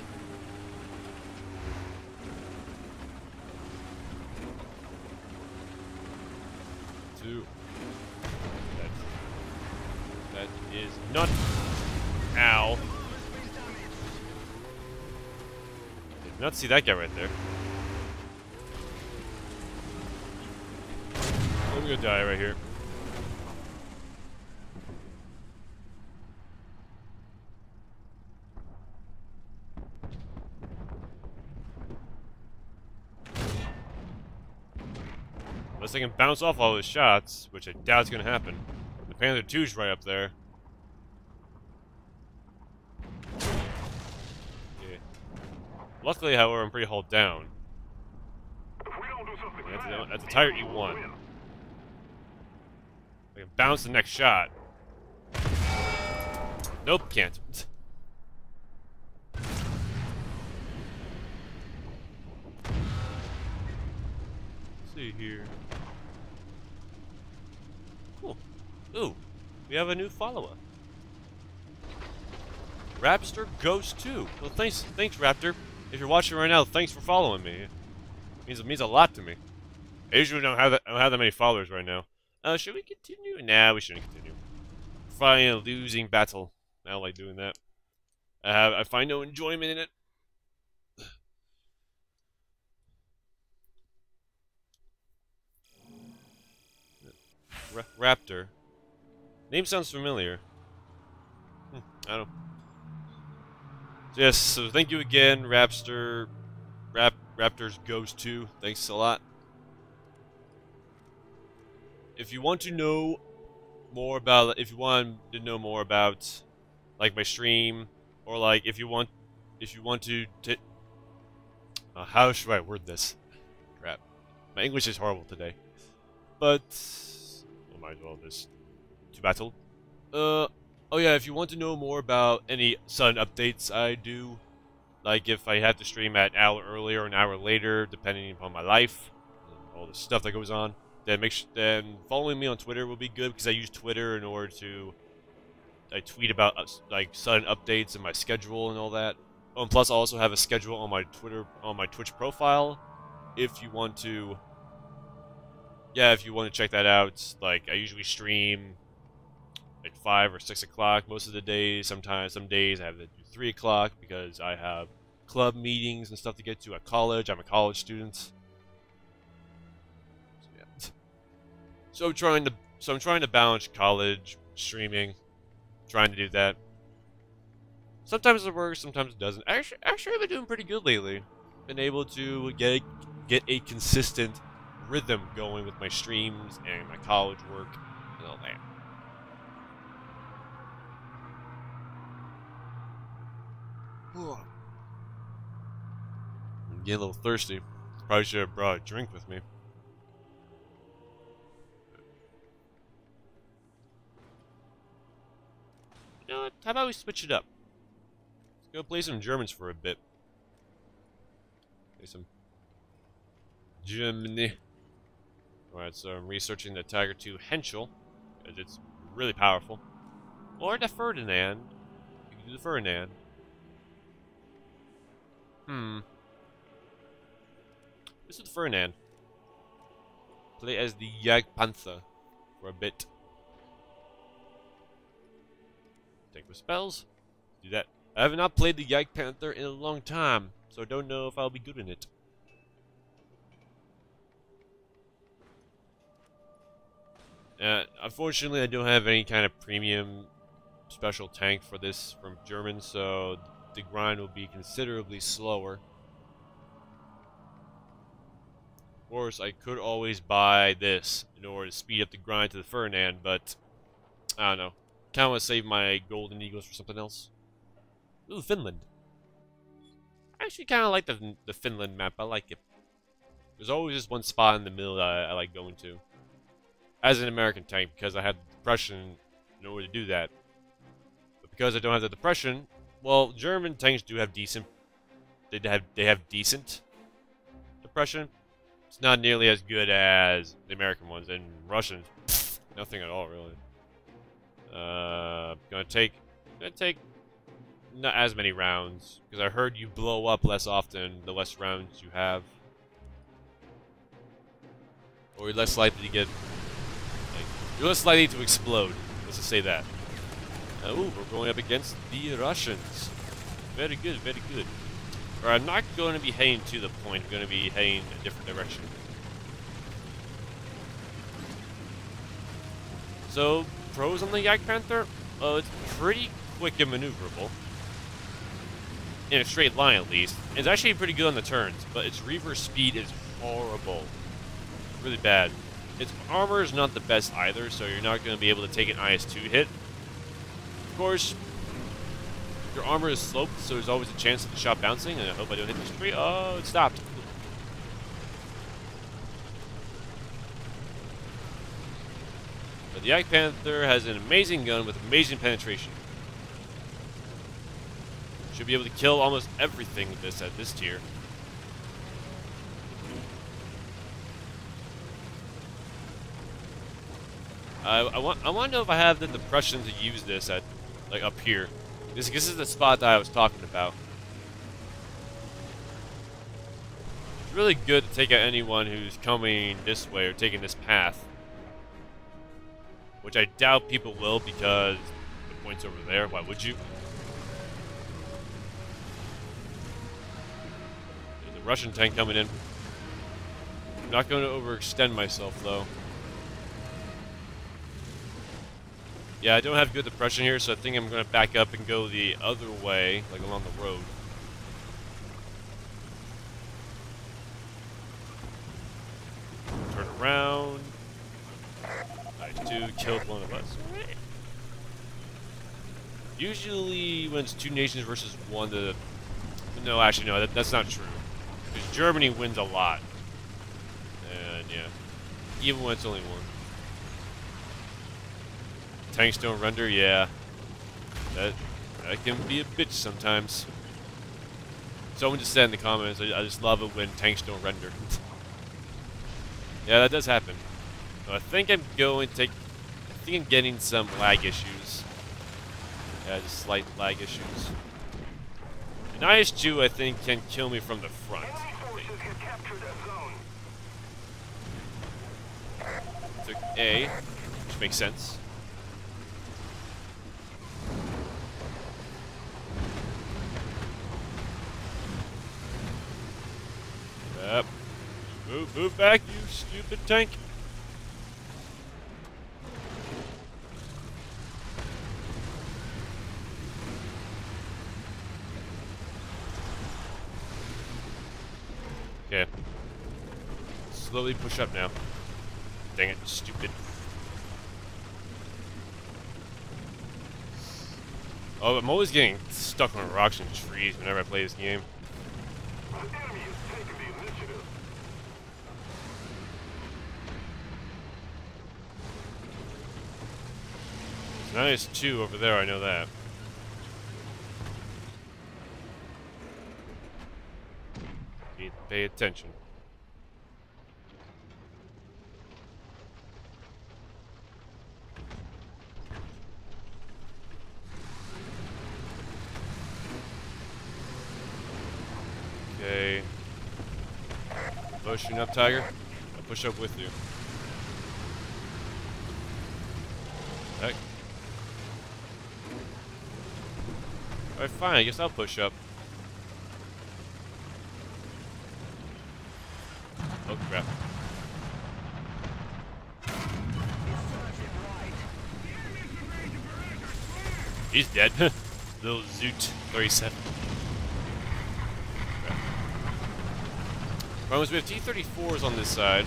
Two. That is not. Ow. Did not see that guy right there. I'm gonna die right here. Unless I can bounce off all those shots, which I doubt is gonna happen. The Panther two's right up there. Yeah. Luckily, however, I'm pretty hulled down. That's a, that's a Tiger E one. I can bounce the next shot. Nope, can't. Let's see here. Cool. Ooh, we have a new follower. Rapster Ghost two. Well, thanks, thanks, Raptor. If you're watching right now, thanks for following me. It means it means a lot to me. I usually don't have that, I don't have that many followers right now. Uh, should we continue? Nah, we shouldn't continue. Fighting a losing battle. I don't like doing that. I have, I find no enjoyment in it. Ra Raptor. Name sounds familiar. Hmm, I don't know. So yes, so thank you again, Rapster. Rap Raptors Ghost two. Thanks a lot. If you want to know more about, if you want to know more about, like, my stream, or like if you want, if you want to, t uh, how should I word this? Crap, my English is horrible today. But I might as well just to battle. Uh, oh yeah, if you want to know more about any sudden updates I do, like if I have to stream at an hour earlier or an hour later, depending upon my life, and all the stuff that goes on. Then make sh then following me on Twitter will be good because I use Twitter in order to I tweet about uh, like sudden updates and my schedule and all that. Oh, and plus I also have a schedule on my Twitter on my Twitch profile. If you want to, yeah, if you want to check that out, like I usually stream at five or six o'clock most of the days. Sometimes some days I have to do three o'clock because I have club meetings and stuff to get to at college. I'm a college student. So I'm trying to so I'm trying to balance college, streaming, trying to do that. Sometimes it works, sometimes it doesn't. Actually, actually I've been doing pretty good lately. Been able to get get a consistent rhythm going with my streams and my college work and all that. I'm getting a little thirsty. Probably should have brought a drink with me. You know what? How about we switch it up? Let's go play some Germans for a bit. Play some Germany. Alright, so I'm researching the Tiger two Henschel, because it's really powerful. Or the Ferdinand. You can do the Ferdinand. Hmm. This is the Ferdinand. Play as the Jagdpanther for a bit. Take with spells. Do that. I have not played the Jagdpanther in a long time, so I don't know if I'll be good in it. Uh, unfortunately, I don't have any kind of premium special tank for this from German, so the grind will be considerably slower. Of course, I could always buy this in order to speed up the grind to the Ferdinand, but I don't know. Kind of want to save my Golden Eagles for something else. Ooh, Finland. I actually kind of like the, the Finland map. I like it. There's always this one spot in the middle that I, I like going to. As an American tank, because I had the depression in order to do that. But because I don't have the depression, well, German tanks do have decent. They have they have decent depression. It's not nearly as good as the American ones, and Russian, pfft, nothing at all really. Uh, gonna take gonna take not as many rounds because I heard you blow up less often the less rounds you have, or you're less likely to get. You're less likely to explode. Let's just say that. Uh, ooh, we're going up against the Russians. Very good, very good. Or I'm not going to be heading to the point. I'm going to be heading a different direction. So, pros on the Jagdpanther? Uh, it's pretty quick and maneuverable. In a straight line, at least. It's actually pretty good on the turns, but its reverse speed is horrible. Really bad. Its armor is not the best either, so you're not going to be able to take an I S two hit. Of course, your armor is sloped, so there's always a chance of the shot bouncing, and I hope I don't hit this tree. Oh, it stopped. But the Jagdpanther has an amazing gun with amazing penetration. Should be able to kill almost everything with this at this tier. I, I want I want to know if I have the depression to use this at like up here. This this is the spot that I was talking about. It's really good to take out anyone who's coming this way or taking this path, which I doubt people will because the point's over there. Why would you? There's a Russian tank coming in. I'm not going to overextend myself though. Yeah, I don't have good depression here, so I think I'm going to back up and go the other way, like along the road. Turn around. I two killed one of us. Usually, when it's two nations versus one, the no, actually no, that, that's not true. Because Germany wins a lot, and yeah, even when it's only one. Tanks don't render, yeah. That that can be a bitch sometimes. Someone just said in the comments, I, I just love it when tanks don't render. Yeah, that does happen. So I think I'm going to take. I think I'm getting some lag issues. Yeah, just slight lag issues. An I S two, I think, can kill me from the front. Took A, which makes sense. Yep. Move, move back, you stupid tank. Okay. Slowly push up now. Dang it, stupid. Oh, I'm always getting stuck on rocks and trees whenever I play this game. The enemy is taking the initiative. So now there's two over there, I know that. Need to pay attention. Okay. Pushing up, Tiger. I'll push up with you. Heck. Alright, fine. I guess I'll push up. Oh, crap. He's dead. Little Zoot thirty-seven. Problems, we have T thirty-fours on this side.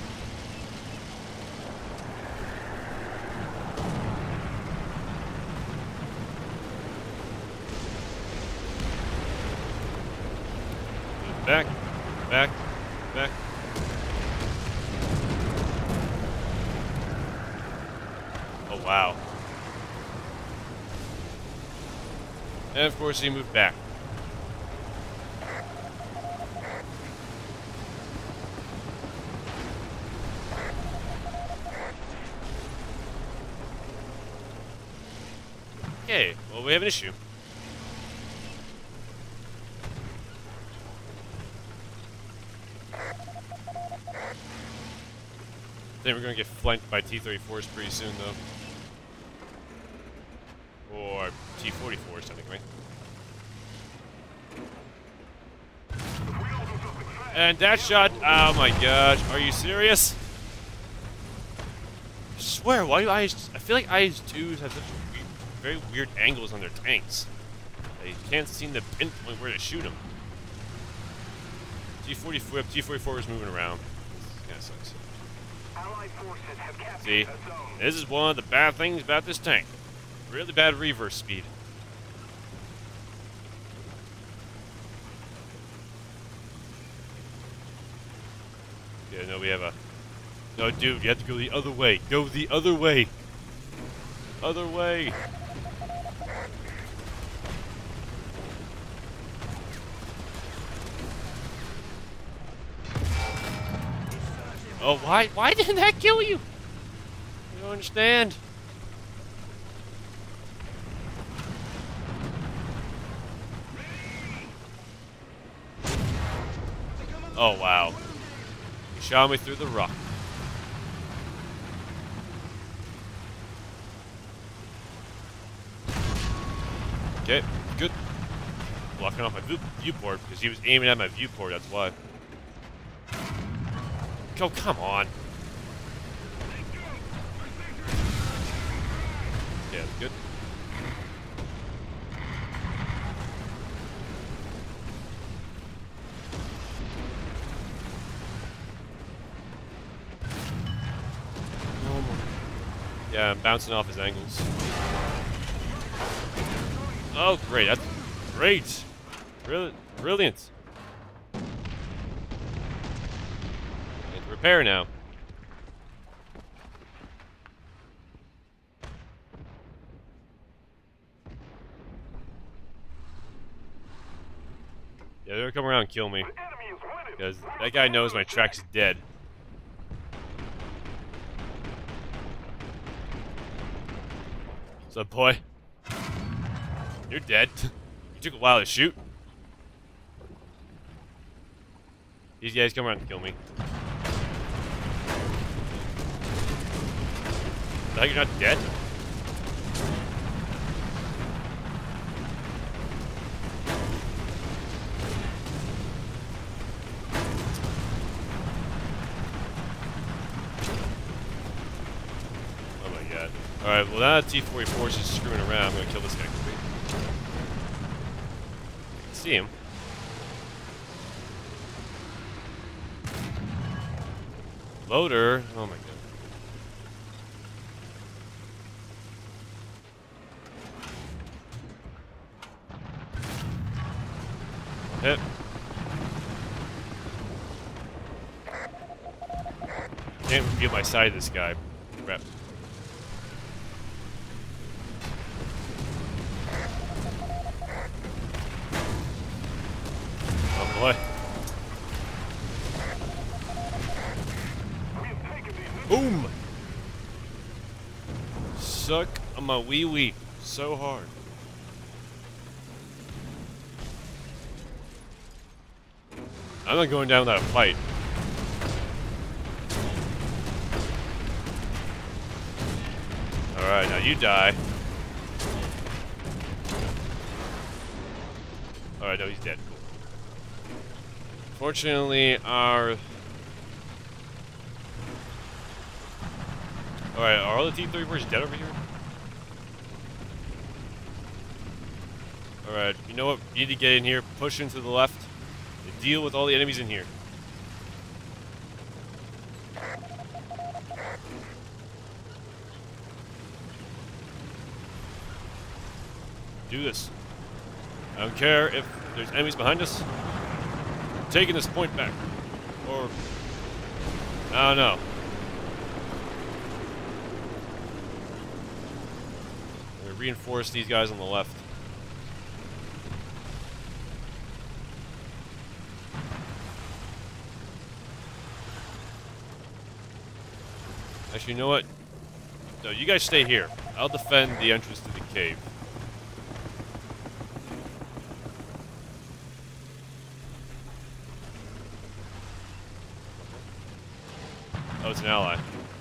Back, back, back. Oh, wow. And of course he moved back. Okay, well, we have an issue. I think we're gonna get flanked by T thirty-fours pretty soon, though. Or T forty-fours, technically. And that shot, oh my gosh, are you serious? I swear, why do I, I feel like I S twos have such weird, very weird angles on their tanks. They can't seem to pinpoint where to shoot them. T forty-four, T forty-four is moving around. Kinda sucks. Allied forces have captured See, a zone. this is one of the bad things about this tank. Really bad reverse speed. Yeah, no, we have a... No, dude, you have to go the other way. Go the other way. Other way. Oh, why? Why didn't that kill you? I don't understand. Oh, wow. You shot me through the rock. Okay, good. Blocking off my view viewport because he was aiming at my viewport, that's why. Oh, come on. Yeah, that's good. Yeah, I'm bouncing off his angles. Oh, great. That's great. Brilliant. Brilliant. Need to repair now. Yeah, they're gonna come around and kill me. The enemy is winning. Because that guy knows my track's dead. What's up, boy? You're dead. You took a while to shoot. These guys come around to kill me. The heck, you're not dead? Oh my god. Alright, well now that T forty-four is just screwing around, I'm gonna kill this guy quickly. See him. Loader. Oh my god. Hit. Can't feel my side of this guy. Crap. Oh boy. Boom! Suck on my wee wee so hard. I'm not going down without a fight. Alright, now you die. Alright, no, he's dead. Fortunately, our... Alright, are all the T thirty-fours dead over here? Alright, you know what? You need to get in here, push into the left, and deal with all the enemies in here. Do this. I don't care if there's enemies behind us. I'm taking this point back. Or... I don't know. I'm gonna reinforce these guys on the left. Actually, you know what? No, you guys stay here. I'll defend the entrance to the cave. Oh, it's an ally.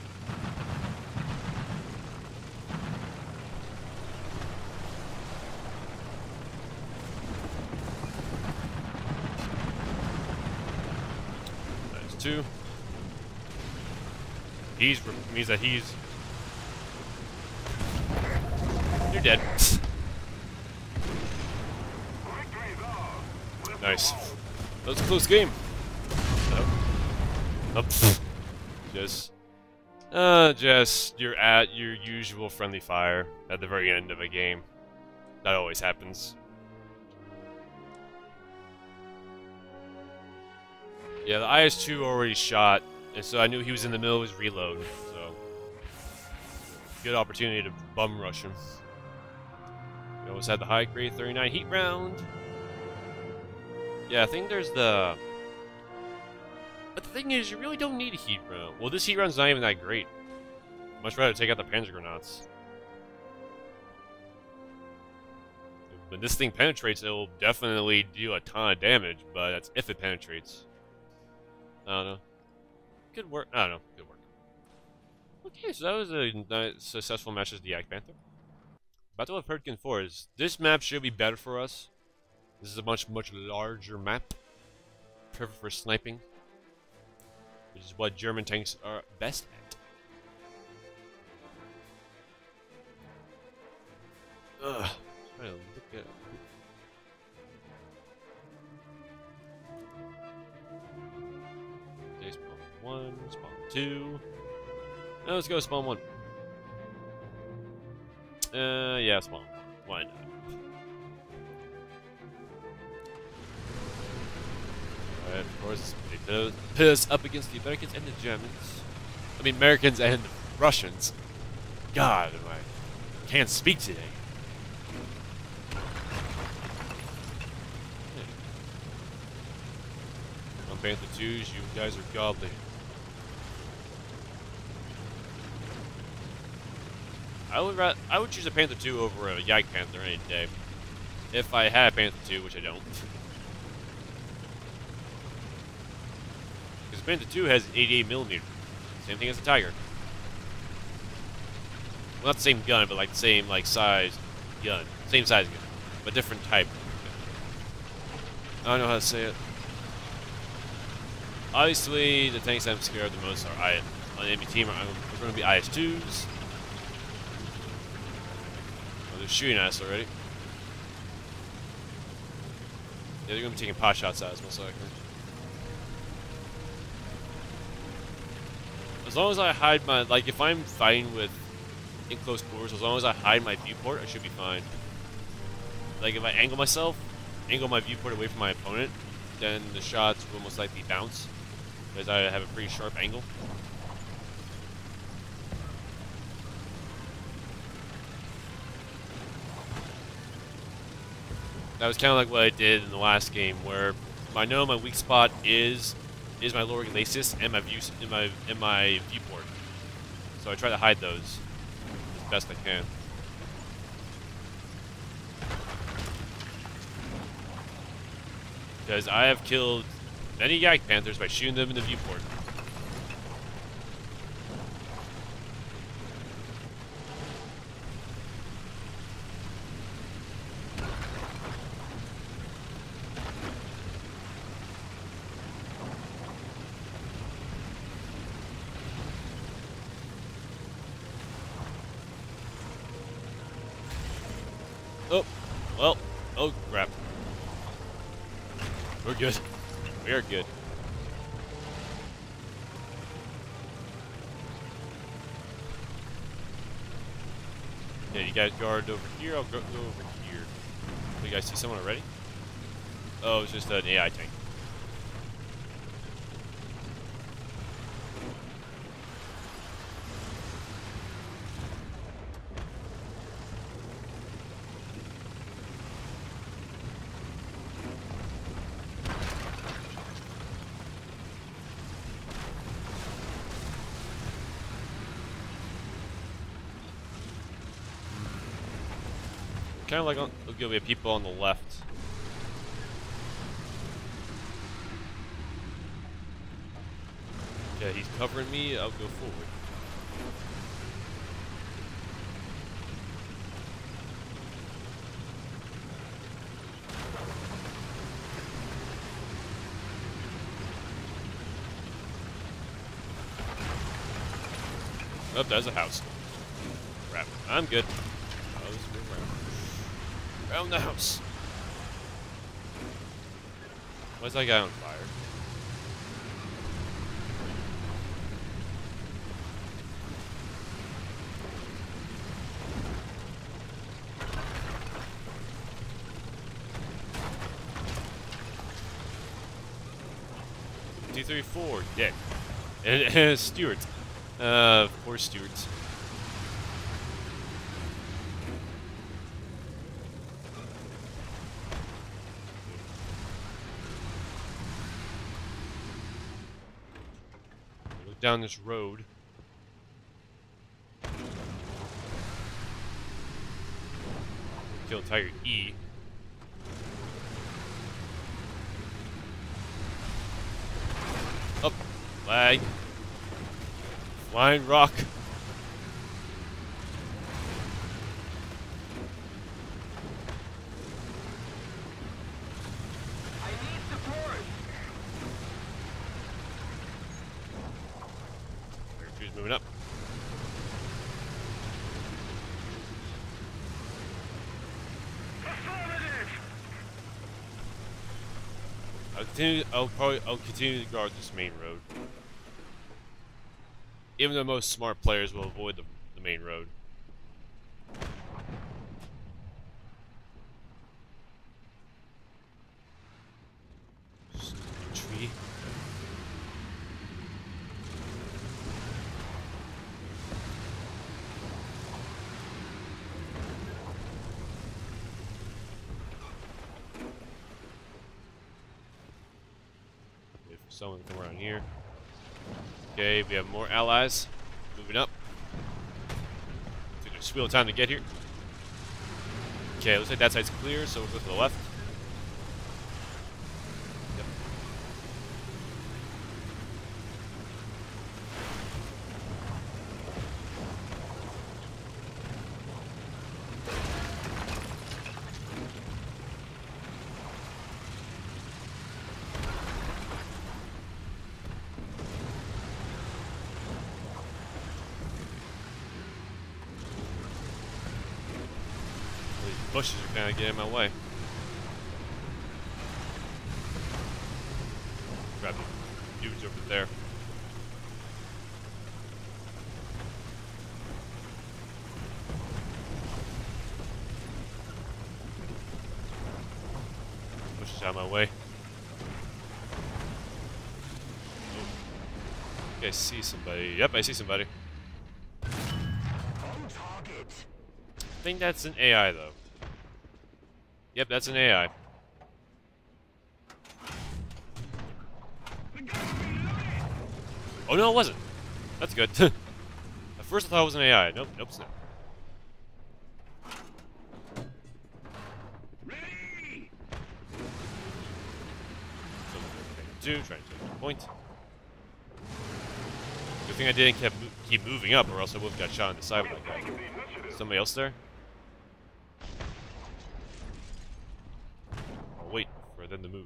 That's two. He's means that he's. You're dead. Nice. That was a close game. Oh. Oh. Just, uh, just you're at your usual friendly fire at the very end of a game. That always happens. Yeah, the I S two already shot, and so I knew he was in the middle of his reload, so good opportunity to bum rush him. We almost had the high grade thirty-nine heat round. Yeah, I think there's the... But the thing is, you really don't need a heat round. Well, this heat round's not even that great. Much rather take out the Panzergrenades. When this thing penetrates, it'll definitely do a ton of damage, but that's if it penetrates. I don't know. Good work. I don't know. Good work. Okay, so that was a nice, successful match as the Yak Panther. Battle of Hurtgen four. This map should be better for us. This is a much, much larger map. Perfect for sniping. Which is what German tanks are best at. Ugh. Trying to look at. Okay, spawn one, spawn two. Now let's go spawn one. Uh, yeah, spawn one. Why not? Alright, of course, they pit us up against the Americans and the Germans. I mean, Americans and Russians. God, I can't speak today. On Panther twos, you guys are godly. I would ra I would choose a Panther two over a Yak Panther any day. If I had a Panther two, which I don't. Because Panther two has eighty-eight millimeter. Same thing as a Tiger. Well, not the same gun, but like the same like size gun. Same size gun, but different type. I don't know how to say it. Obviously, the tanks I'm scared of the most are I on the enemy team are going to be I S twos. Oh, they're shooting at us already. Yeah, they're going to be taking pot shots at us most likely. As long as I hide my, like, if I'm fighting with in close quarters, as long as I hide my viewport, I should be fine. Like, if I angle myself angle my viewport away from my opponent, then the shots will most likely bounce, because I have a pretty sharp angle. That was kind of like what I did in the last game, where I know my weak spot is is my lower glacis and my view in my in my viewport, so I try to hide those as best I can. Because I have killed many Yak Panthers by shooting them in the viewport. Oh, well, oh crap. We're good. We are good. Yeah, you guys guard over here. I'll go, go over here. Oh, you guys see someone already? Oh, it's just an A I tank. Kind of like on, okay, we have people on the left. Okay, he's covering me. I'll go forward. Oh, there's a house. Crap. I'm good. Oh, let's move around. Around the house. Why is that guy on fire? T thirty-four, dead. And, and Stuart. Uh, poor Stuart. Look down this road. Kill Tiger E. Up. Lag. Flying rock. I need support. Tiger two is moving up. Affirmative. I'll continue. I'll probably. I'll continue to guard this main road. Even though most smart players will avoid the, the main road. Tree. Wait for someone to come around here. Okay, we have more allies moving up. Took a swill time to get here. Okay, looks like that side's clear, so we'll go to the left. Yep. Bushes are kind of getting in my way. Grab the dudes over there. Get out of my way. Oh. Okay, I see somebody. Yep, I see somebody. On target. I think that's an A I, though. Yep, that's an A I. Oh, no, it wasn't. That's good. At first I thought it was an A I. Nope, nope, it's not. Ready. Two, trying to take the point. Good thing I didn't keep, mo keep moving up, or else I would have got shot in the side with that guy. Taking the initiative. Somebody else there? I'll wait for them to move.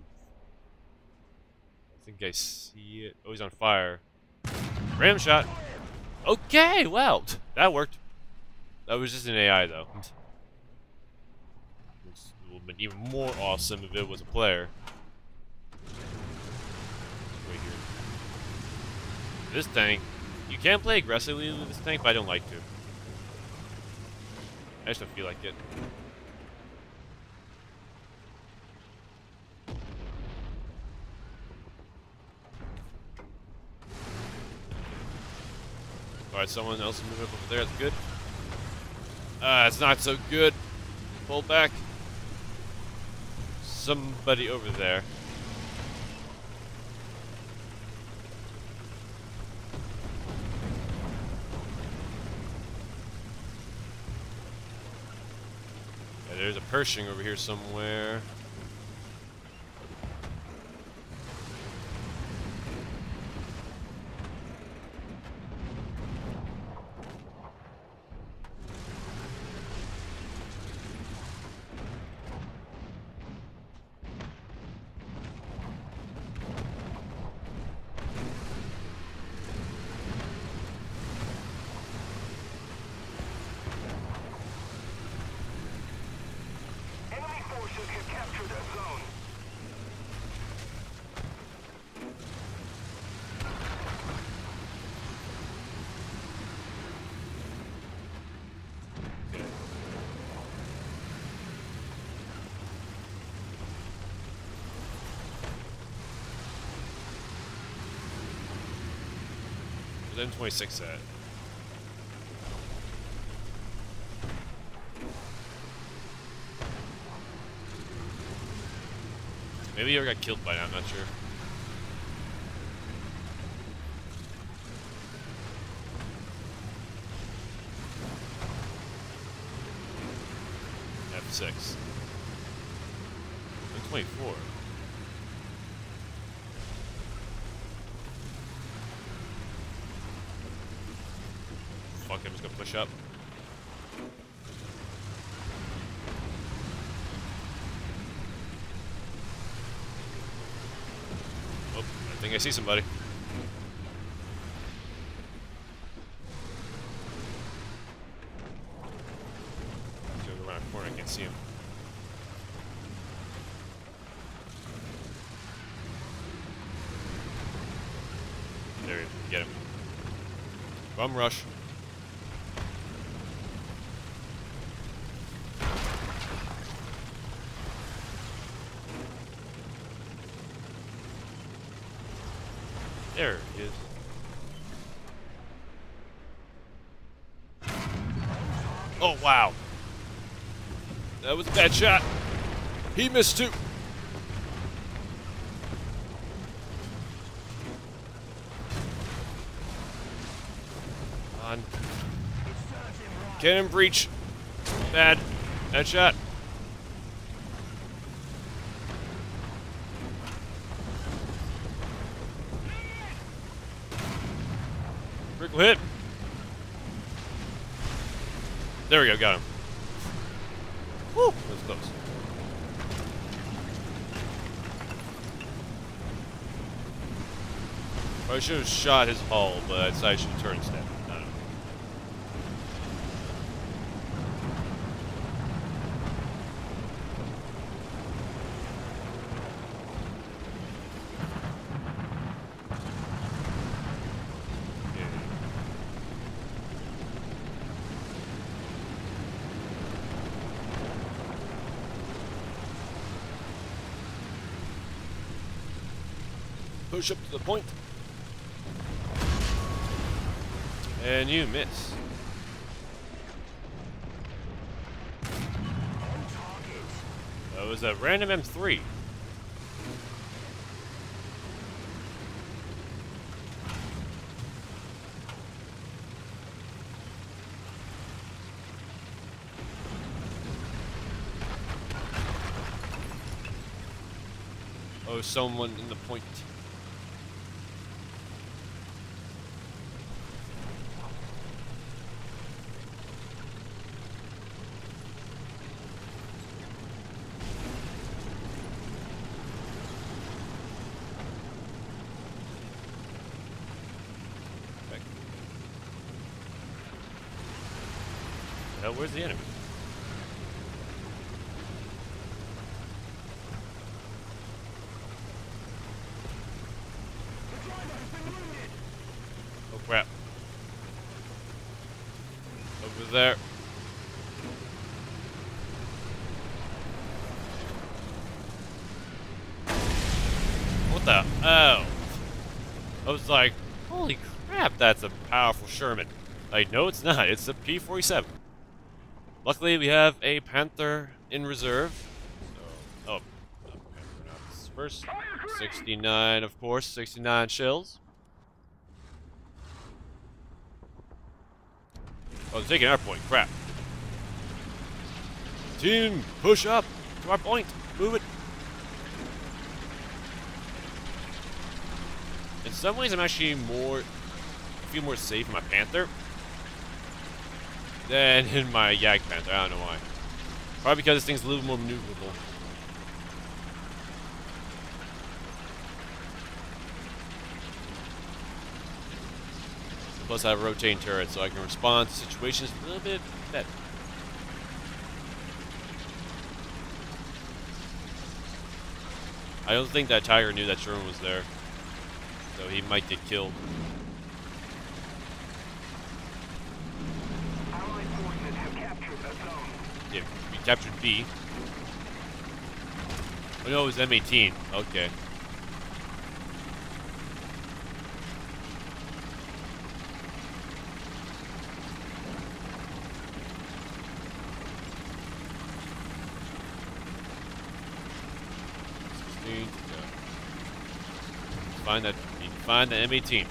I think I see it. Oh, he's on fire. Ram shot. Okay, well, that worked. That was just an A I, though. It would have been even more awesome if it was a player. Wait here. This tank, you can play aggressively with this tank, but I don't like to. I just don't feel like it. Alright, someone else moving up over there, that's good. Ah, uh, it's not so good. Pull back. Somebody over there. Yeah, there's a Pershing over here somewhere. Enemy forces have captured that zone. Where's M twenty-six at? Maybe he ever got killed by now, I'm not sure. F six. M twenty-four. Fuck, I'm just gonna push up. Oh, I think I see somebody. He's going around a corner, I can't see him. There he is, get him. Bum rush. There he is. Oh, wow. That was a bad shot. He missed too. On. Cannon breach. Bad. Bad shot. Critical hit. There we go, got him. Woo, that was close. I should have shot his hull, but I decided I should have turned instead. I don't know. push up to the point. And you miss. That was a random M three. Oh, someone in the point. Back. The hell, where's the enemy? Oh crap. Over there. What the? Oh. I was like, holy crap, that's a powerful Sherman. Like, no, it's not. It's a P forty-seven. Luckily, we have a Panther in reserve. So, oh, not Panther, not this first. sixty-nine, of course, sixty-nine shells. Oh, they're taking our point. Crap. Team, push up to our point. Move it. In some ways, I'm actually more, I feel more safe in my Panther than in my Yak Panther. I don't know why. Probably because this thing's a little more maneuverable. Plus, I have a rotating turret, so I can respond to situations a little bit better. I don't think that Tiger knew that Sherman was there, so he might get killed. Allied forces have captured a zone. Yeah, we captured B. Oh no, it was M eighteen. Okay. Find that. You can find the M eighteen.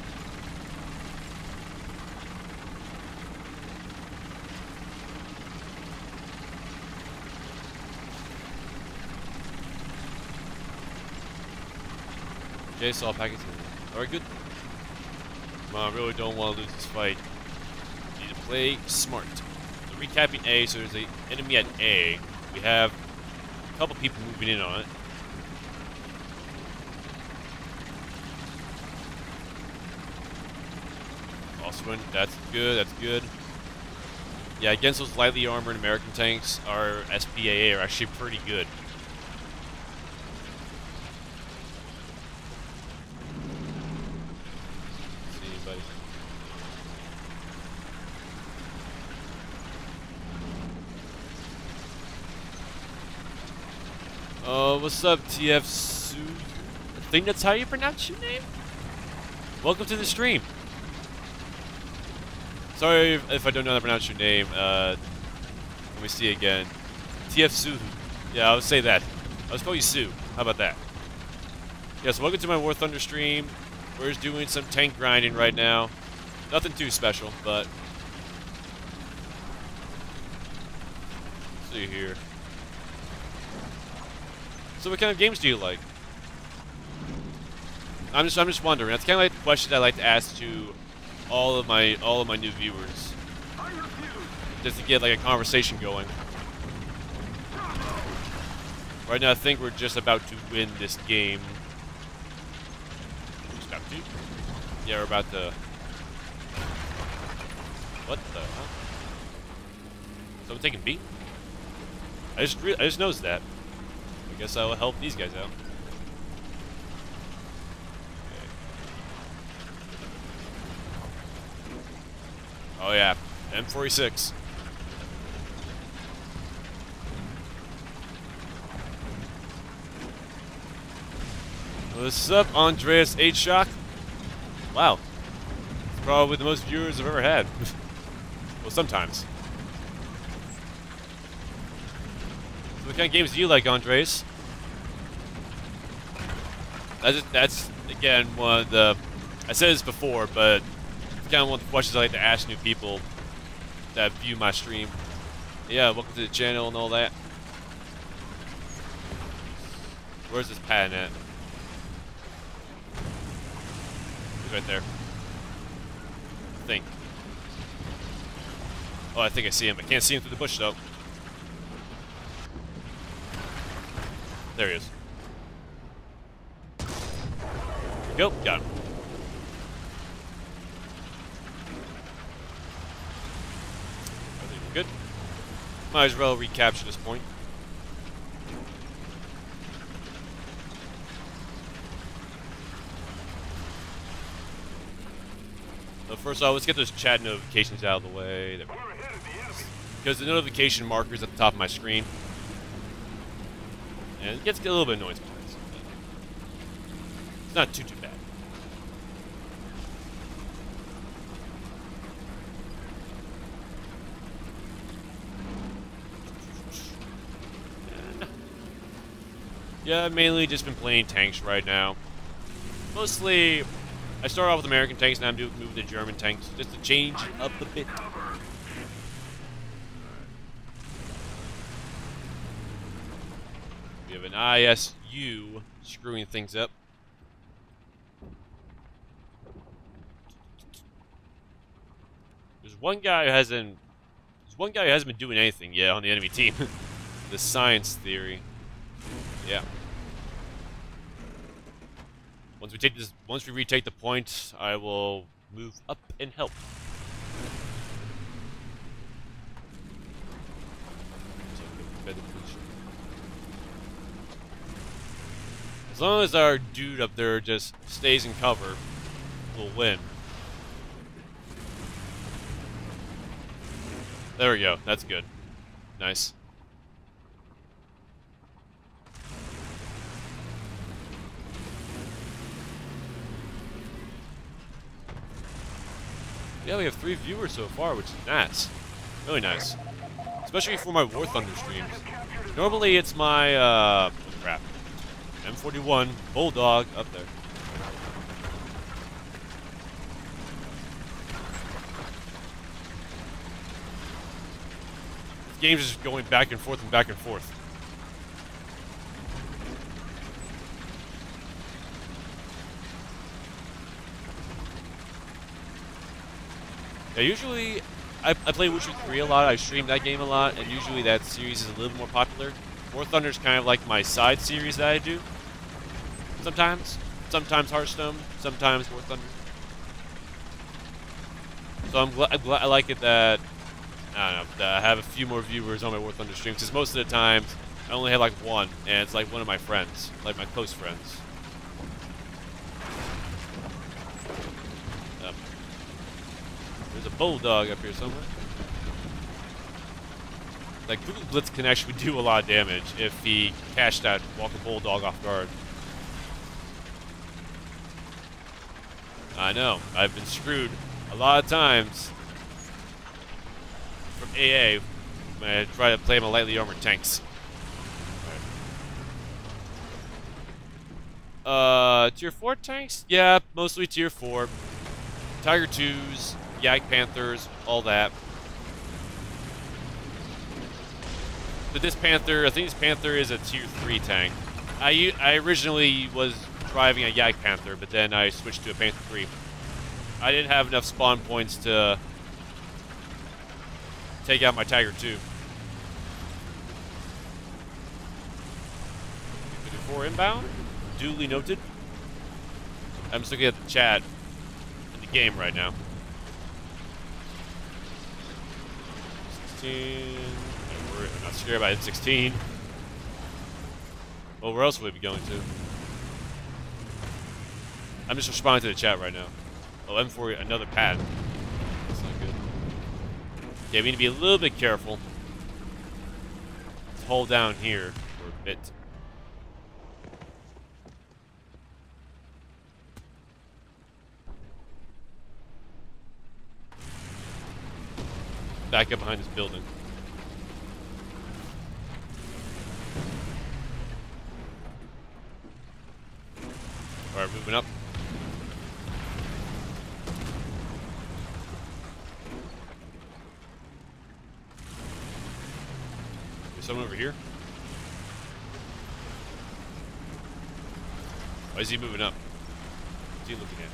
Okay, saw packets. Alright, good. Come on, I really don't want to lose this fight. Need to play smart. So recapping A, so there's an enemy at A. We have a couple people moving in on it. One. That's good, that's good. Yeah, against those lightly armored American tanks, our S P A A are actually pretty good. See anybody? Oh, uh, what's up, T F Su? I think that's how you pronounce your name? Welcome to the stream. Sorry if, if I don't know how to pronounce your name. Uh, let me see again. T F Su. Yeah, I would say that. I was calling you Sue. How about that? Yeah, so welcome to my War Thunder stream. We're just doing some tank grinding right now. Nothing too special, but... Let's see here. So what kind of games do you like? I'm just, I'm just wondering. That's kind of like the question I like to ask to all of my all of my new viewers, just to get like a conversation going. Right now I think we're just about to win this game. Just about to? Yeah, we're about to. What the huh? Someone taking B? I just re I just noticed that. I guess I will help these guys out. Oh yeah, M forty-six. What's up, Andreas eight Shock? Wow. It's probably the most viewers I've ever had. Well, sometimes. So what kind of games do you like, Andres? That's, that's again, one of the... I said this before, but it's kind of one of the questions I like to ask new people that view my stream. Yeah, welcome to the channel and all that. Where's this pad at? He's right there. I think. Oh, I think I see him. I can't see him through the bush, though. There he is. Go. Got him. I think we're good. Might as well recapture this point. So first off, let's get those chat notifications out of the way. There we go. Because the notification marker is at the top of my screen. And it gets a little bit annoying sometimes. It's not too, too bad. Yeah, I've mainly just been playing tanks right now. Mostly, I started off with American tanks, now I'm doing moving to German tanks, just to change up a bit. We have an I S U screwing things up. There's one guy who hasn't. There's one guy who hasn't been doing anything yet on the enemy team. The science theory. Yeah. Once we take this, once we retake the point, I will move up and help. As long as our dude up there just stays in cover, we'll win. There we go. That's good. Nice. Yeah, we have three viewers so far, which is nice. Really nice. Especially for my War Thunder streams. Normally it's my, uh... oh, crap. M forty-one Bulldog up there. This game's just going back and forth and back and forth. Yeah, usually I, I play Witcher three a lot. I stream that game a lot, and usually that series is a little more popular. War Thunder's kind of like my side series that I do. Sometimes. Sometimes Hearthstone, sometimes War Thunder. So I'm glad, I'm glad I like it that, I don't know, that I have a few more viewers on my War Thunder streams, because most of the times I only have like one, and it's like one of my friends, like my close friends. Um, there's a Bulldog up here somewhere. Like, Google Blitz can actually do a lot of damage if he catch that walking Bulldog off guard. I know, I've been screwed a lot of times from A A when I try to play my lightly armored tanks. Uh, tier four tanks? Yeah, mostly tier four. Tiger twos, Yak Panthers, all that. But this Panther, I think this Panther is a tier three tank. I, I originally was driving a Yak Panther, but then I switched to a Panther three. I didn't have enough spawn points to take out my Tiger two. fifty-four inbound, duly noted. I'm just looking at the chat in the game right now. sixteen. I'm not scared about M sixteen. Well, where else would we be going to? I'm just responding to the chat right now. Oh, M four, another pad. That's not good. Okay, we need to be a little bit careful. Let's hold down here for a bit. back up behind this building. Alright, moving up. There's someone over here. Why is he moving up? What's he looking at?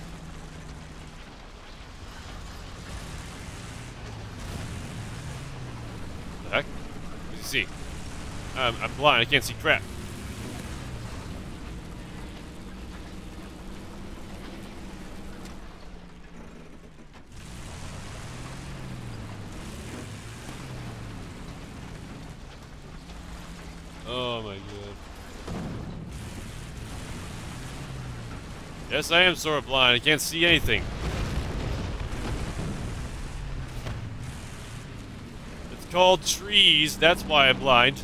The heck? What does he see? Um, I'm blind, I can't see crap. Oh my god. Yes, I am sort of blind. I can't see anything. It's called trees. That's why I'm blind.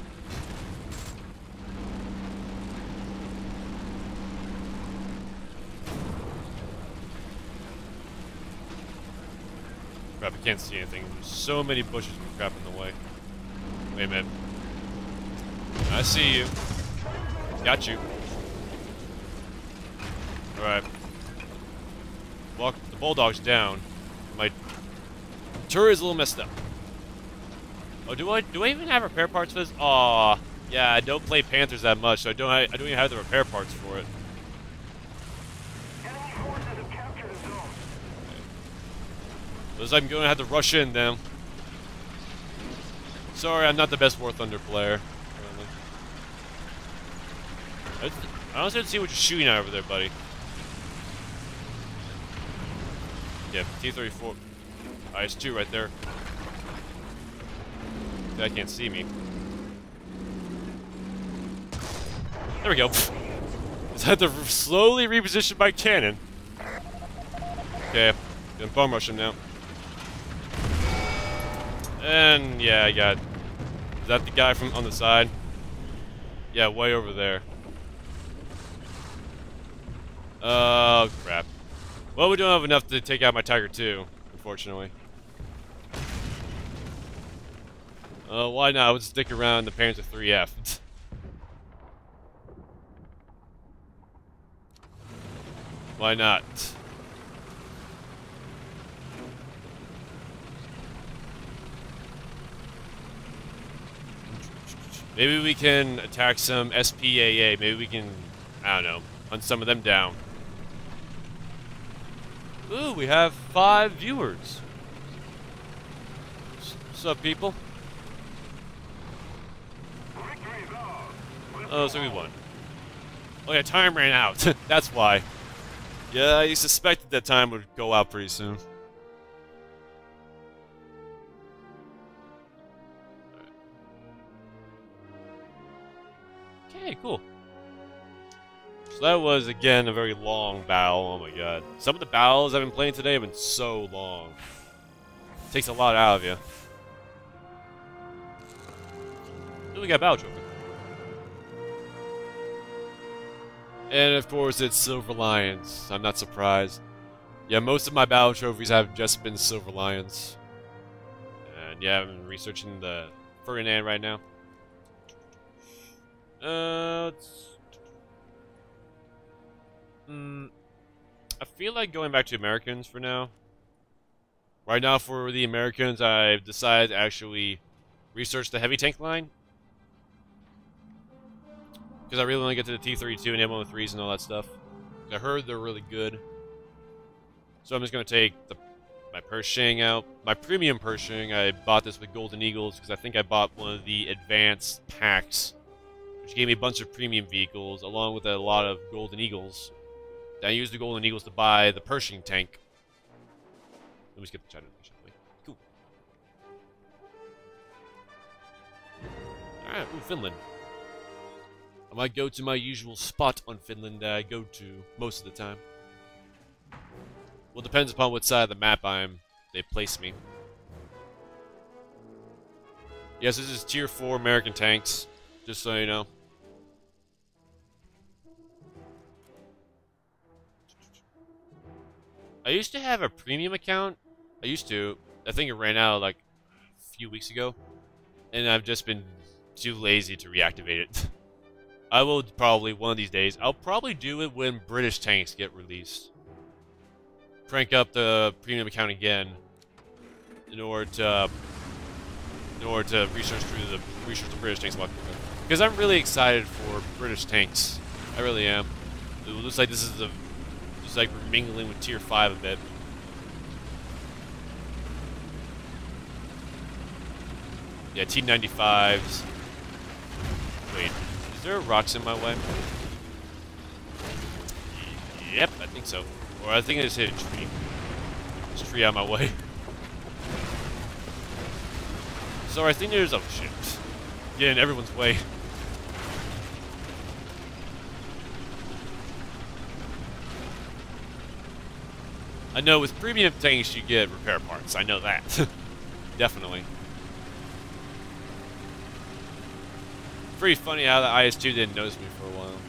Crap, I can't see anything. There's so many bushes and crap in the way. Wait a minute. I see you. Got you. Alright. Walk the bulldog's down. My turret's a little messed up. Oh, do I do I even have repair parts for this? Aw, yeah, I don't play Panthers that much, so I don't I, I don't even have the repair parts for it. Enemy forces have captured a zone. Looks like I'm gonna have to rush in then. Sorry, I'm not the best War Thunder player. I honestly don't see what you're shooting at over there, buddy. Yeah, T thirty-four. I S two right there. That can't see me. There we go. Just had to slowly reposition my cannon. Okay, gonna bomb rush him now. And yeah, I got. Is that the guy from on the side? Yeah, way over there. Oh crap. Well, we don't have enough to take out my Tiger two, unfortunately. Uh, why not? Let's stick around the Panther three F. Why not? Maybe we can attack some S P A A. Maybe we can, I don't know, hunt some of them down. Ooh, we have five viewers. What's up, people? Victory's ours. Oh, so we won. Oh yeah, time ran out. That's why. Yeah, I suspected that time would go out pretty soon. Okay, cool. So that was, again, a very long battle. Oh my god. Some of the battles I've been playing today have been so long. It takes a lot out of you. Then we got battle trophy. And of course it's Silver Lions. I'm not surprised. Yeah, most of my battle trophies have just been Silver Lions. And yeah, I'm researching the Ferdinand right now. Uh, let's... Mm, I feel like going back to Americans for now. Right now, for the Americans, I've decided to actually research the heavy tank line. Because I really want to get to the T thirty-two and M one oh threes and all that stuff. I heard they're really good. So I'm just going to take the, my Pershing out. My premium Pershing, I bought this with Golden Eagles because I think I bought one of the advanced packs, which gave me a bunch of premium vehicles along with a lot of Golden Eagles. I used the Golden Eagles to buy the Pershing tank. Let me skip the China nation. Wait. Cool. Alright, ooh, Finland. I might go to my usual spot on Finland that I go to most of the time. Well, it depends upon what side of the map I'm they place me. Yes, this is tier four American tanks, just so you know. I used to have a premium account. I used to. I think it ran out like a few weeks ago, and I've just been too lazy to reactivate it. I will probably, one of these days, I'll probably do it when British tanks get released. Crank up the premium account again in order to, in order to research through the research the British tanks a lot. Because I'm really excited for British tanks. I really am. It looks like this is the, looks like we're mingling with Tier five a bit. Yeah, T ninety-fives. Wait, is there rocks in my way? Yep, I think so. Or I think I just hit a tree. There's a tree out of my way. So I think there's... oh shit. Get in everyone's way. I know with premium tanks you get repair parts. I know that. Definitely. Pretty funny how the I S two didn't notice me for a while.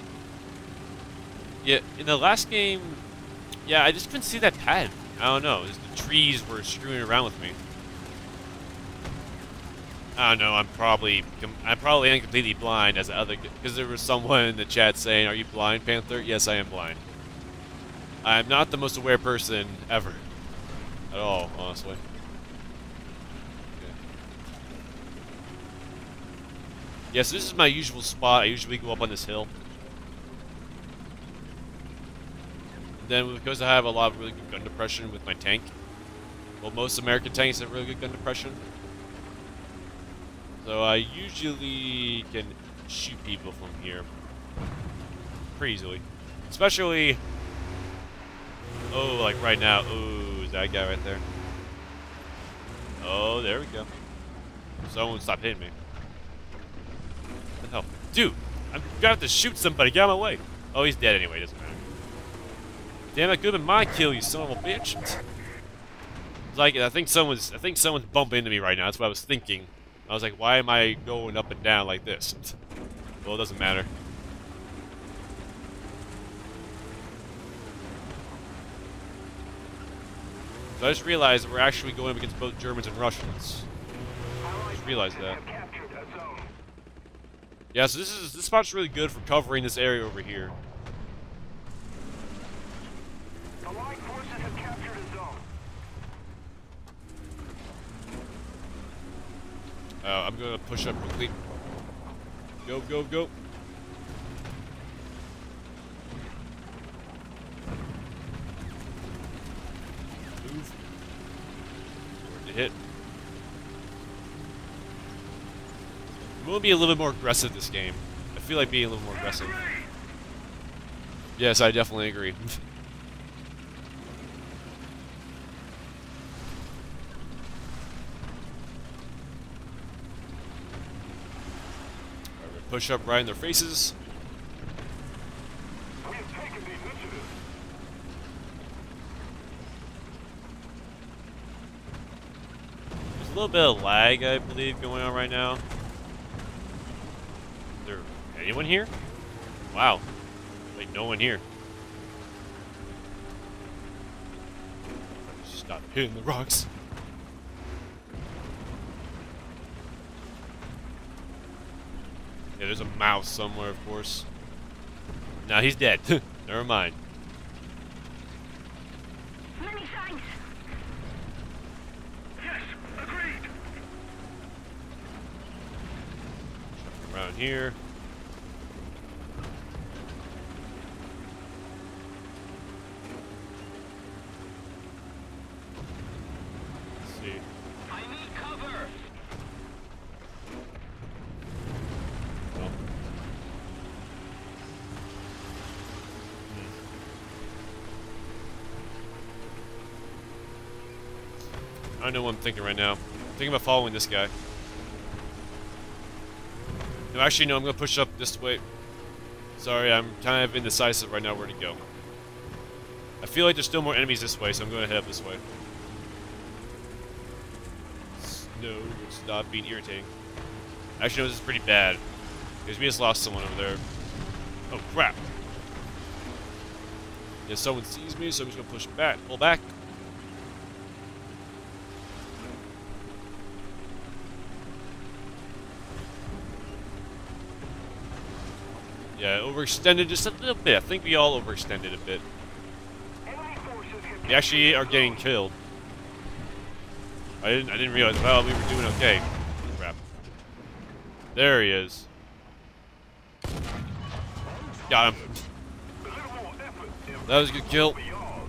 Yeah, in the last game, yeah, I just couldn't see that pad. I don't know. Just the trees were screwing around with me. I don't know. I'm probably I probably am completely blind as the other, because there was someone in the chat saying, "Are you blind, Panther?" Yes, I am blind. I'm not the most aware person ever, at all, honestly. Yes, this is my usual spot. I usually go up on this hill. Then, because I have a lot of really good gun depression with my tank, well, most American tanks have really good gun depression. So I usually can shoot people from here pretty easily. Especially, oh, like right now. Oh, is that guy right there? Oh, there we go. Someone stop hitting me. What the hell? Dude, I'm gonna have to shoot somebody. Get out of my way. Oh, he's dead anyway. Doesn't matter. Damn, that could have been my kill, you son of a bitch. It's like, I think someone's, I think someone's bumping into me right now. That's what I was thinking. I was like, why am I going up and down like this? Well, it doesn't matter. So I just realized that we're actually going up against both Germans and Russians. I just realized that. Yeah, so this is this spot's really good for covering this area over here. Allied forces have captured a zone. Uh, I'm gonna push up quickly. Go, go, go. Move. Where to hit. I'm gonna be a little bit more aggressive this game. I feel like being a little more aggressive. Yes, I definitely agree. Push up right in their faces. We have taken the initiative. There's a little bit of lag, I believe, going on right now. Is there anyone here? Wow. Like, no one here. Stop hitting the rocks. Yeah, there's a mouse somewhere, of course. Now he's dead. Never mind. Many thanks. Yes, agreed. Around here. Let's see. I need cover. Well. I don't know what I'm thinking right now. I'm thinking about following this guy. No, actually, no, I'm going to push up this way. Sorry, I'm kind of indecisive right now where to go. I feel like there's still more enemies this way, so I'm going to head up this way. No, stop being irritating. Actually, no, this is pretty bad. Because we just lost someone over there. Oh, crap. Yeah, someone sees me, so I'm just going to push back. Pull back. Yeah, overextended just a little bit. I think we all overextended a bit. Enemy forces have We actually are getting killed. I didn't. I didn't realize. Well, we were doing okay. Crap. There he is. Got him. a little more effort. and That was a good kill. will be ours.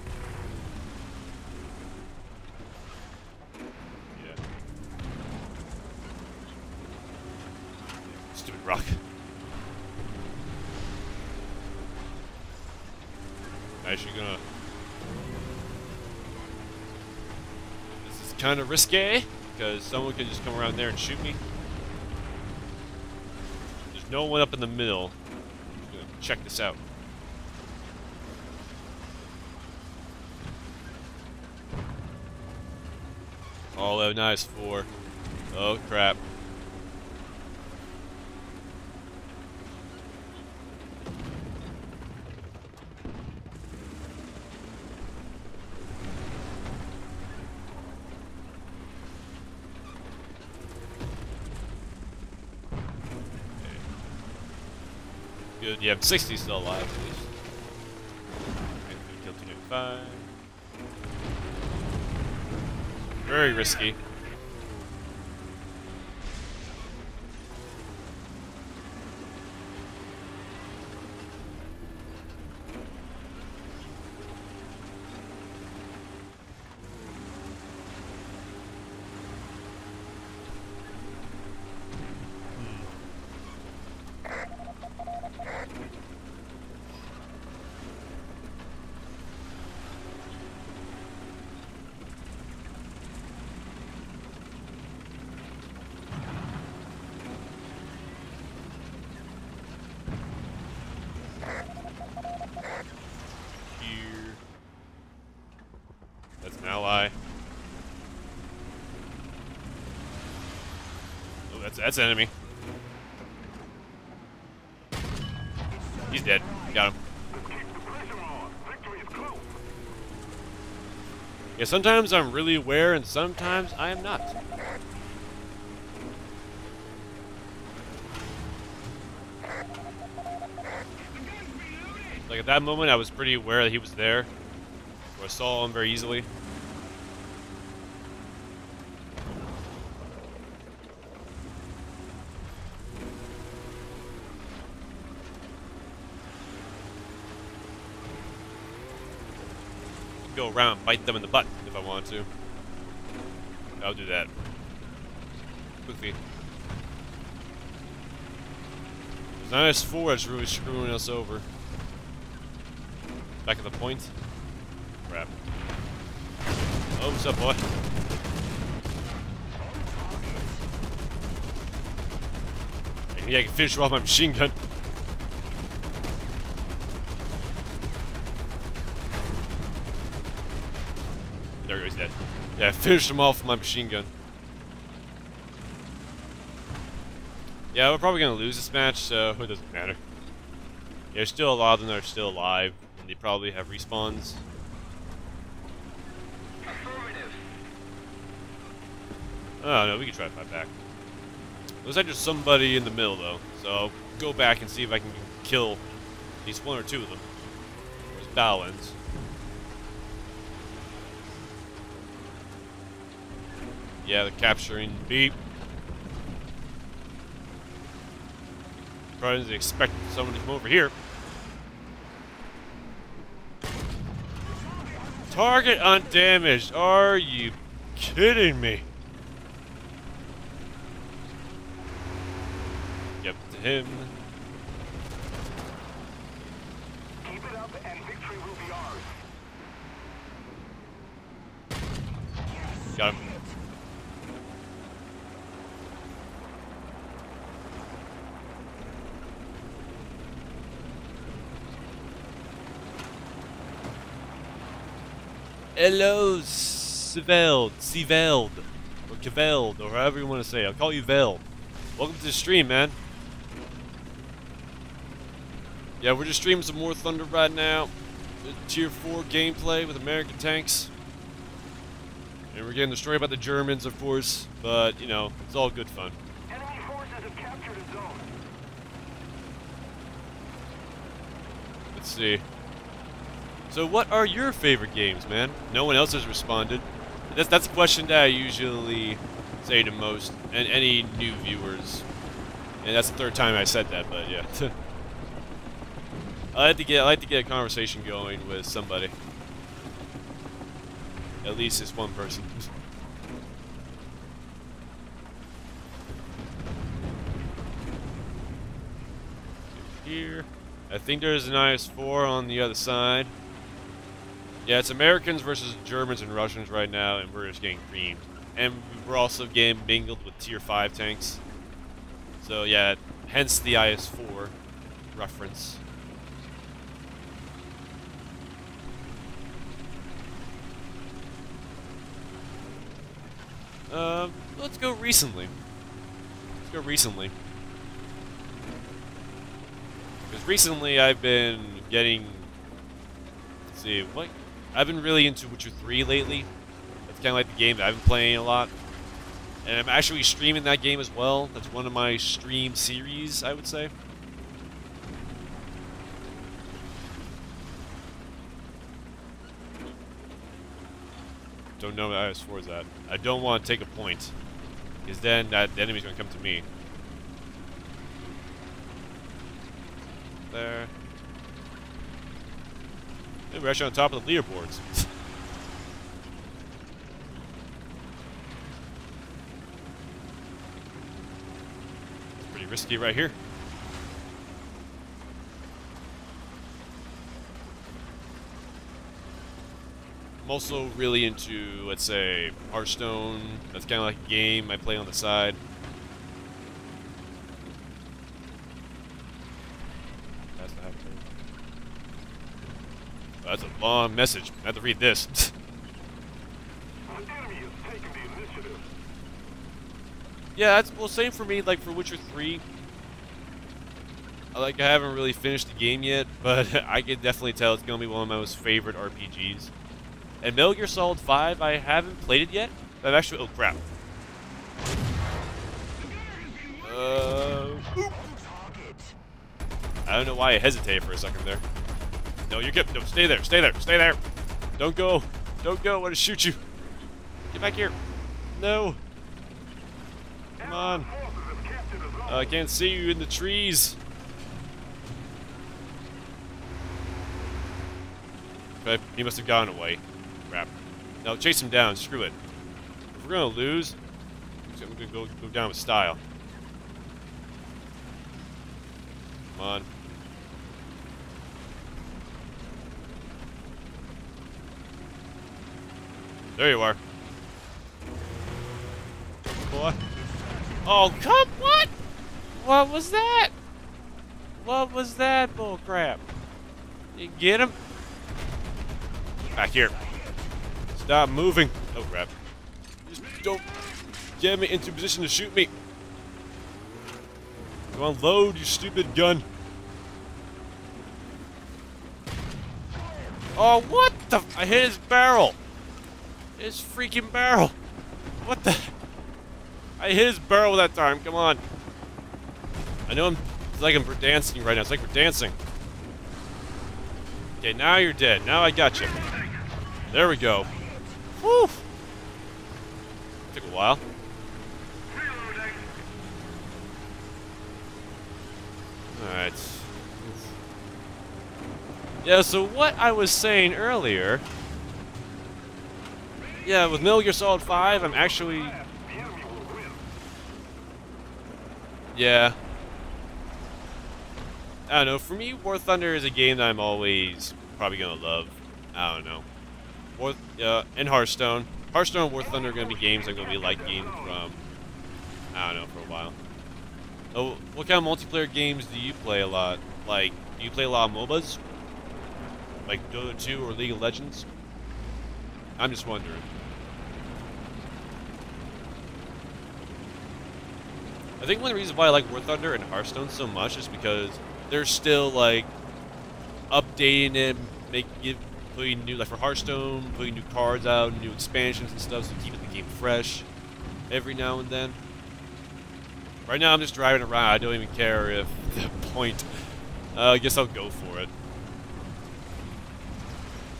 Yeah. Stupid rock. Actually gonna. This is kind of risque because someone could just come around there and shoot me. There's no one up in the middle. I'm gonna check this out. All out nice four. Oh crap. Good. Yeah, sixty still alive at least. Okay, kill two ninety-five. Very risky. Here. That's an ally. Oh, that's that's enemy. He's dead. Got him. Keep the pressure on. Victory is close. Yeah, sometimes I'm really aware and sometimes I am not. Like at that moment I was pretty aware that he was there. Or I saw him very easily. Go around and bite them in the butt if I want to. I'll do that. Quickly. There's an I S four that's really screwing us over. Back at the point. Crap. Oh, what's up, boy? Maybe I can finish him off my machine gun. There he goes, he's dead. Yeah, I finished him off with my machine gun. Yeah, we're probably gonna lose this match, so it doesn't matter. Yeah, there's still a lot of them that are still alive, and they probably have respawns. Affirmative. Oh no, we can try to fight back. Looks like there's somebody in the middle though, so I'll go back and see if I can kill at least one or two of them. There's battle ends. Yeah, they're capturing B. Probably didn't expect someone to come over here. Target undamaged. Are you kidding me? Yep, to him. Keep it up and victory will be ours. Got him. Hello, Siveld, Siveld, or Keveld, or however you want to say it. I'll call you Veld. Welcome to the stream, man. Yeah, we're just streaming some War Thunder right now. Tier four gameplay with American tanks. And we're getting destroyed by the Germans, of course, but, you know, it's all good fun. Enemy forces have captured a zone. let's see. So what are your favorite games, man? No one else has responded. That's that's a question that I usually say to most and any new viewers. And that's the third time I said that, but yeah. I like to get I like to get a conversation going with somebody. At least it's one person. Here. I think there's an I S four on the other side. Yeah, it's Americans versus Germans and Russians right now, and we're just getting creamed. And we're also getting mingled with tier five tanks. So yeah, hence the I S four reference. Um, let's go recently. Let's go recently. Because recently I've been getting... Let's see, what... I've been really into Witcher three lately. That's kind of like the game that I've been playing a lot. And I'm actually streaming that game as well. That's one of my stream series, I would say. Don't know what I S four is at. I don't want to take a point. Because then that the enemy's going to come to me. There. Hey, we're actually on top of the leaderboards. It's pretty risky right here. I'm also really into, let's say, Hearthstone. That's kind of like a game I play on the side. That's not happening. Oh, that's a long message. I have to read this. The enemy is taking the initiative. Yeah, that's well, same for me. Like for Witcher three, I like I haven't really finished the game yet, but I can definitely tell it's gonna be one of my most favorite R P Gs. And Metal Gear Solid five, I haven't played it yet. But I've actually, oh crap. Uh, I don't know why I hesitated for a second there. No, you're good. No, stay there, stay there, stay there. Don't go, don't go. I want to shoot you. Get back here. No. Come on. Uh, I can't see you in the trees. Okay, he must have gone away. Crap. Now chase him down. Screw it. If we're gonna lose, I'm gonna go go down with style. Come on. There you are. Boy. Oh, come what? What was that? What was that bull crap? You get him? Back here. Stop moving. Oh crap. Just don't get me into position to shoot me. Go on, load, you stupid gun. Oh, what the? I hit his barrel. His freaking barrel. What the? I hit his barrel that time. Come on. I know I'm. It's like I'm dancing right now. It's like we're dancing. Okay, now you're dead. Now I got you. There we go. Whew. Took a while. Alright. Yeah, so what I was saying earlier... Yeah, with Metal Gear Solid five, I'm actually... Yeah. I don't know, for me, War Thunder is a game that I'm always probably gonna love. I don't know. War, uh, and Hearthstone. Hearthstone and War Thunder are gonna be games I'm gonna be liking from, I don't know, for a while. Oh, what kind of multiplayer games do you play a lot? Like, do you play a lot of MOBAs? Like Dota two or League of Legends? I'm just wondering. I think one of the reasons why I like War Thunder and Hearthstone so much is because they're still like updating it, make give putting new like for Hearthstone, putting new cards out, new expansions and stuff, so keeping the game fresh every now and then. Right now I'm just driving around. I don't even care if the point. Uh, I guess I'll go for it.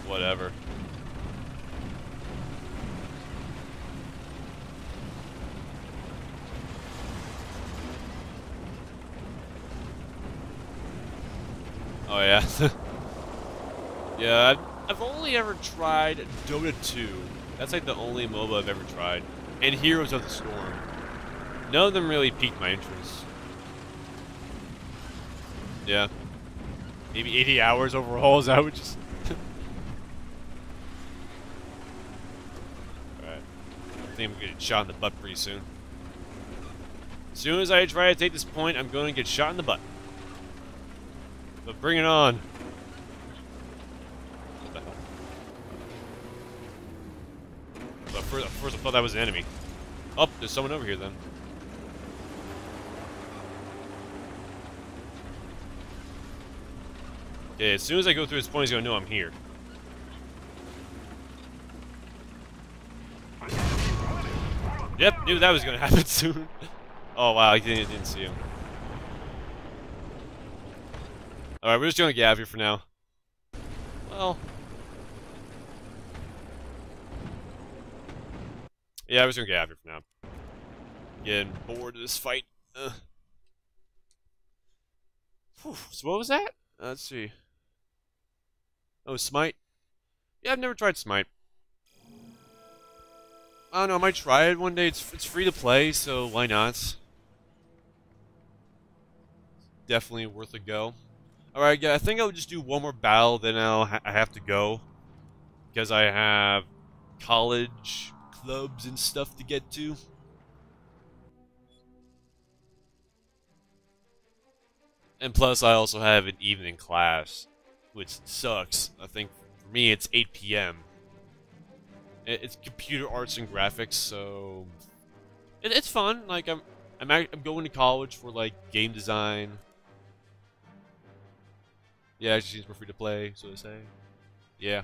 Whatever. Oh yeah. Yeah, I've, I've only ever tried Dota two. That's like the only MOBA I've ever tried. And Heroes of the Storm. None of them really piqued my interest. Yeah. Maybe eighty hours overall, is that what just... Alright. I think I'm gonna get shot in the butt pretty soon. As soon as I try to take this point, I'm going to get shot in the butt. But bring it on. What the hell? But first, first I thought that was an enemy. Oh, there's someone over here then. Okay, as soon as I go through this point, he's gonna know I'm here. Yep, knew that was gonna happen soon. Oh wow, I didn't, didn't see him. Alright, we're just gonna get out of here for now. Well. Yeah, I was gonna get out of here for now. Getting bored of this fight. Uh. Whew, so what was that? Uh, let's see. Oh, Smite? Yeah, I've never tried Smite. I don't know, I might try it one day. It's, it's free to play, so why not? Definitely worth a go. Alright, yeah, I think I'll just do one more battle, then I'll ha I have to go. Because I have college clubs and stuff to get to. And plus, I also have an evening class, which sucks. I think for me, it's eight P M It's computer arts and graphics, so it, it's fun. Like I'm, I'm, I'm going to college for like game design. Yeah, it just seems more free to play, so to say. Yeah.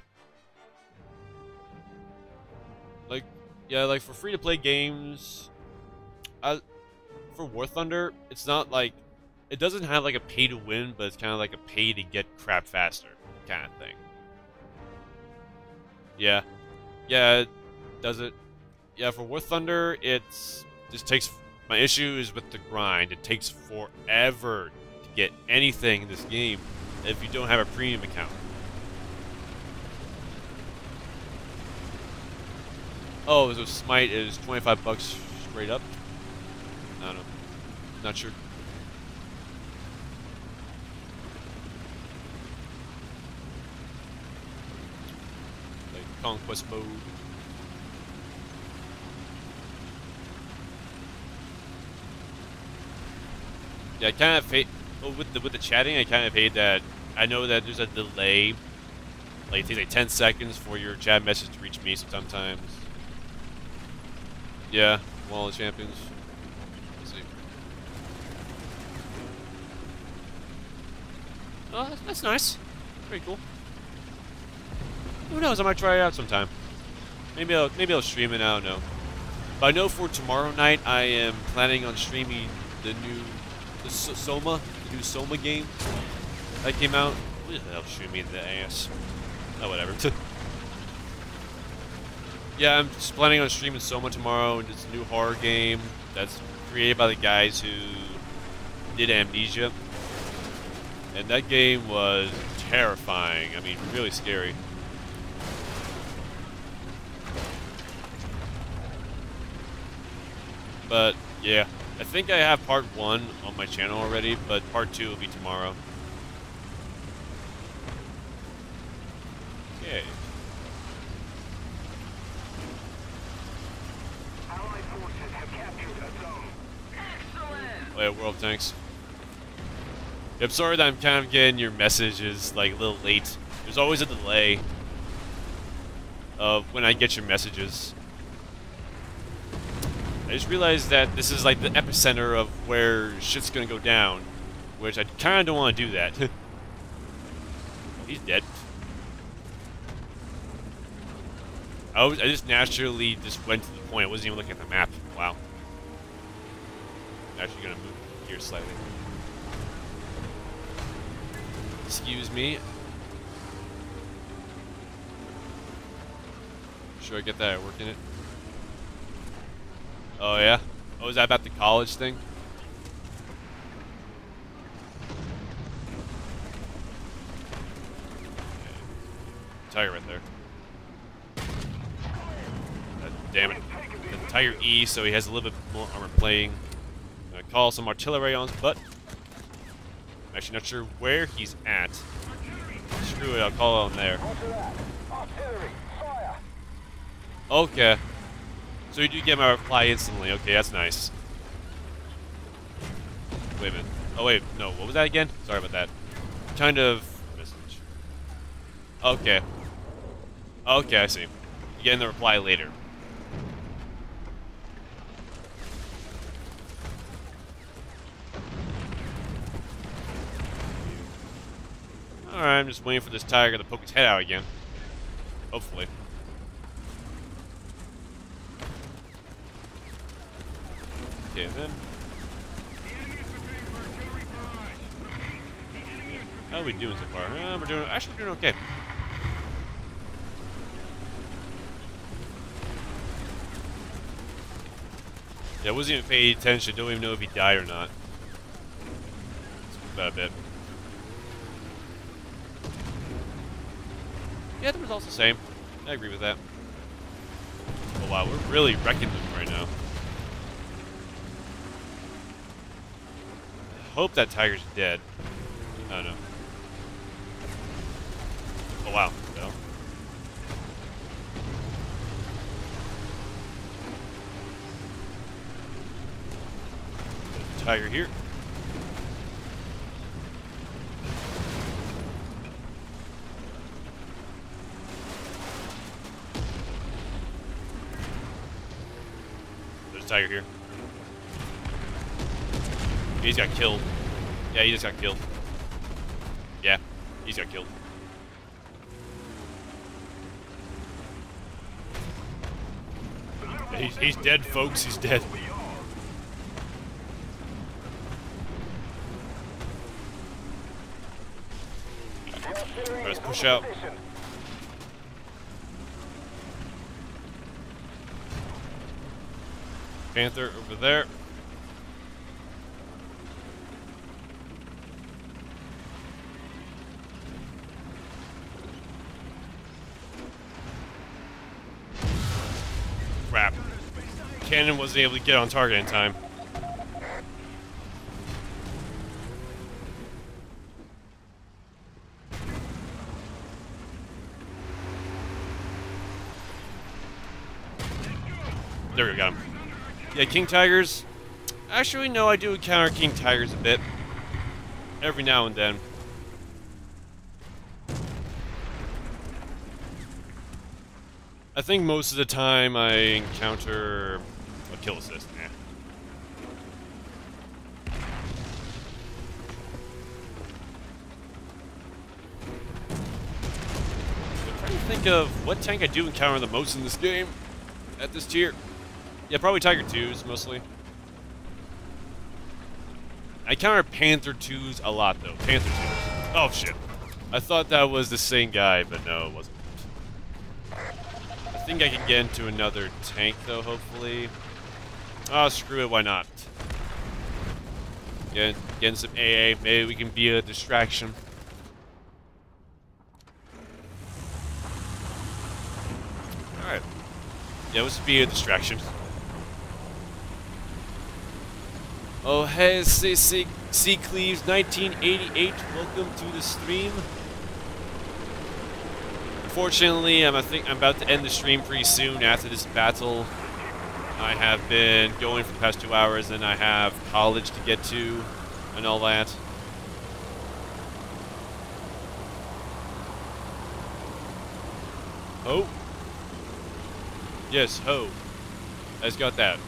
Like, yeah, like for free to play games, I, for War Thunder, it's not like, it doesn't have like a pay to win, but it's kind of like a pay to get crap faster kind of thing. Yeah. Yeah, it does it. Yeah, for War Thunder, it's just takes, my issue is with the grind. It takes forever to get anything in this game if you don't have a premium account. Oh, so Smite is twenty-five bucks straight up? I don't know. Not sure. Like Conquest mode. Yeah, I kind of hate, well, with the with the chatting. I kind of hate that. I know that there's a delay. Like it takes like ten seconds for your chat message to reach me. So sometimes. Yeah, Wall of Champions. Let's see. Oh, that's, that's nice. Pretty cool. Who knows? I might try it out sometime. Maybe I'll maybe I'll stream it. I don't know. But I know for tomorrow night I am planning on streaming the new the so Soma, the new Soma game that came out. What the hell? Shoot me in the ass. Oh, whatever. Yeah, I'm just planning on streaming Soma tomorrow, and it's a new horror game that's created by the guys who did Amnesia. And that game was terrifying. I mean, really scary. But, yeah. I think I have part one on my channel already, but part two will be tomorrow. Okay. Oh, yeah, World Tanks. Yeah, I'm sorry that I'm kind of getting your messages like a little late. There's always a delay of when I get your messages. I just realized that this is like the epicenter of where shit's gonna go down, which I kind of don't want to do that. He's dead. I, was, I just naturally just went to the point. I wasn't even looking at the map. Wow. I'm actually gonna move here slightly. Excuse me. sure I get that working it. Oh yeah? Oh, is that about the college thing? Tiger right there. Uh, damn it. The Tiger E, so he has a little bit more armor plating. I'm gonna call some artillery on his butt. I'm actually not sure where he's at. Screw it, I'll call on there. Okay. So you do get my reply instantly. Okay, that's nice. Wait a minute. Oh wait, no, what was that again? Sorry about that. Kind of message. Okay. Okay, I see. You're getting the reply later. Alright, I'm just waiting for this tiger to poke its head out again. Hopefully. Okay, then. How are we doing so far? Uh, we're doing, actually doing okay. Yeah, I wasn't even paying attention. Don't even know if he died or not. It's about a bit. Yeah, the result's the same. I agree with that. Oh wow, we're really wrecking them right now. I hope that tiger's dead. I don't know. Oh wow, no. There's a tiger here. There's a tiger here. He's got killed. Yeah, he just got killed. Yeah, he's got killed. He's, he's dead, folks. He's dead. Right, let's push out. Panther over there. Crap. Cannon wasn't able to get on target in time. There we go, got him. Yeah, King Tigers. Actually, no, I do encounter King Tigers a bit. Every now and then. I think most of the time I encounter a kill assist. Nah. I'm trying to think of what tank I do encounter the most in this game at this tier. Yeah, probably Tiger twos mostly. I encounter Panther twos a lot though. Panther twos. Oh shit. I thought that was the same guy, but no, it wasn't. I think I can get into another tank though, hopefully. Oh, screw it, why not? Get, get in some A A, maybe we can be a distraction. Alright. Yeah, let's be a distraction. Oh, hey, C C C Cleaves nineteen eighty-eight, welcome to the stream. Unfortunately, I'm, I think I'm about to end the stream pretty soon after this battle. I have been going for the past two hours, and I have college to get to, and all that. Oh. Yes, ho. I just got that.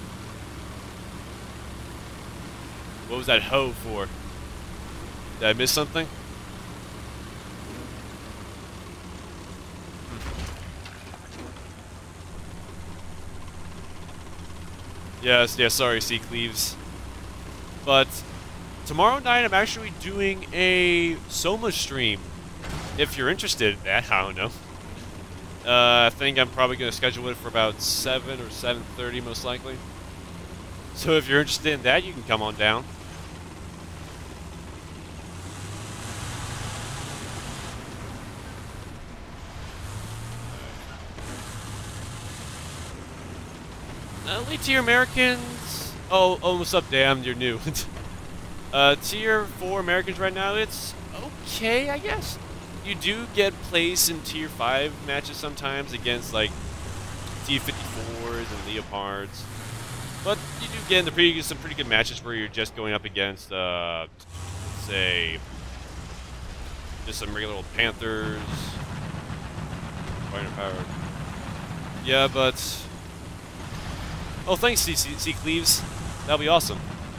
What was that ho for? Did I miss something? Yes, yeah, sorry, Sea Cleaves. But tomorrow night I'm actually doing a Soma stream. If you're interested in that, I don't know. Uh, I think I'm probably going to schedule it for about seven or seven thirty, most likely. So if you're interested in that, you can come on down. Uh, Elite Tier Americans. Oh, almost up. Damn, you're new. uh, Tier four Americans right now, it's okay, I guess. You do get place in Tier five matches sometimes against, like, T fifty-fours and Leopards. But you do get into pretty, some pretty good matches where you're just going up against, uh, say, just some regular old Panthers. Fighter power. Yeah, but... Oh, thanks, C. C. C. Cleaves. That'll be awesome.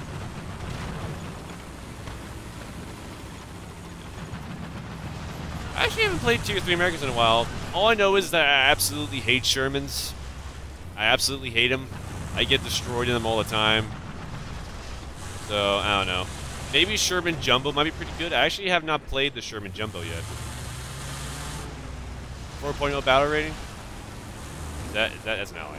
I actually haven't played Tier three Americans in a while. All I know is that I absolutely hate Shermans. I absolutely hate them. I get destroyed in them all the time. So, I don't know. Maybe Sherman Jumbo might be pretty good. I actually have not played the Sherman Jumbo yet. four point oh battle rating? That, that That's an ally.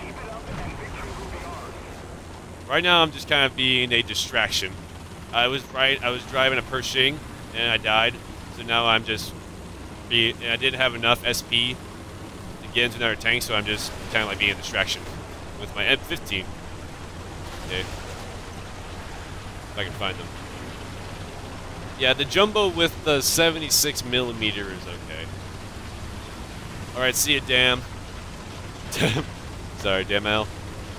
Right now, I'm just kind of being a distraction. I was right. I was driving a Pershing, and I died. So now I'm just... Be, and I didn't have enough S P to get into another tank, so I'm just kind of like being a distraction with my M fifteen. Okay. If I can find them. Yeah, the Jumbo with the seventy-six millimeter is okay. Alright, see you, damn. Sorry, damn L.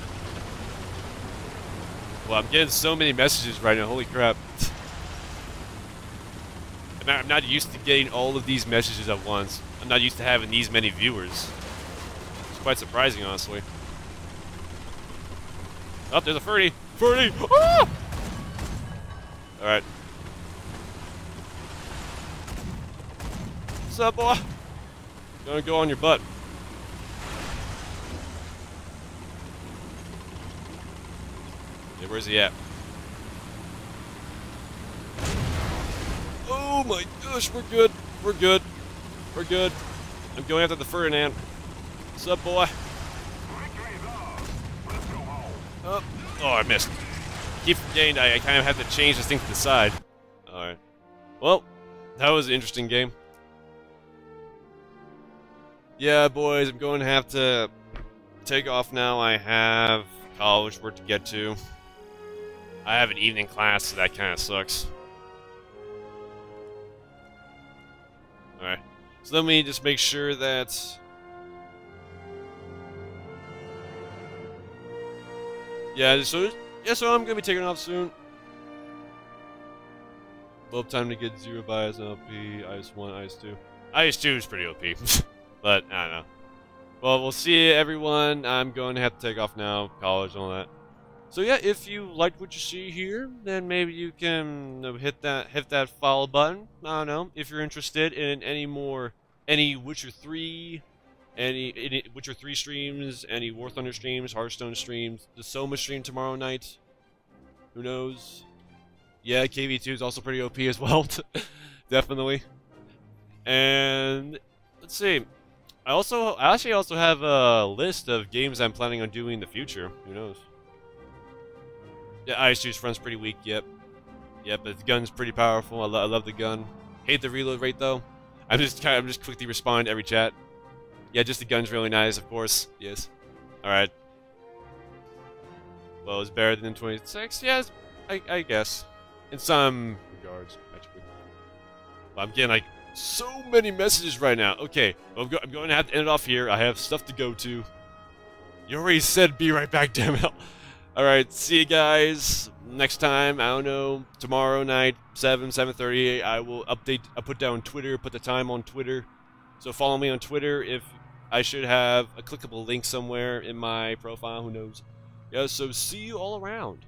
Well, I'm getting so many messages right now, holy crap. I'm not used to getting all of these messages at once. I'm not used to having these many viewers. It's quite surprising, honestly. Oh, there's a Ferdy! Ferdy! Ah! Alright. What's up, boy? Gonna go on your butt. Hey, where's he at? Oh my gosh, we're good. We're good. We're good. I'm going after the Ferdinand. What's up, boy? Oh, oh I missed. Keep forgetting I, I kind of have to change this thing to the side. Alright. Well, that was an interesting game. Yeah, boys, I'm going to have to take off now. I have college work to get to. I have an evening class, so that kind of sucks. Alright, so let me just make sure that... Yeah, so, yeah, so I'm going to be taking off soon. We'll have time to get zero bias and L P, Ice one, Ice two. Ice two is pretty O P, but I don't know. Well, we'll see you, everyone. I'm going to have to take off now, college and all that. So yeah, if you liked what you see here, then maybe you can hit that hit that follow button. I don't know. If you're interested in any more, any Witcher three, any, any Witcher three streams, any War Thunder streams, Hearthstone streams, the Soma stream tomorrow night. Who knows? Yeah, K V two is also pretty O P as well. Definitely. And let's see. I also, I actually also have a list of games I'm planning on doing in the future. Who knows? Yeah, Ice two's front's pretty weak, yep. Yep, but the gun's pretty powerful. I, lo I love the gun. Hate the reload rate, though. I'm just kind of, I'm just quickly respond to every chat. Yeah, just the gun's really nice, of course. Yes. Alright. Well, it's better than twenty-six? Yes, I, I guess. In some regards, actually. But I'm getting, like, so many messages right now. Okay, well, I'm, go I'm going to have to end it off here. I have stuff to go to. You already said be right back, damn it. Alright, see you guys next time. I don't know, tomorrow night, seven, seven thirty. I will update, I'll put down Twitter, put the time on Twitter. So follow me on Twitter. If I should have a clickable link somewhere in my profile, who knows. Yeah, so see you all around.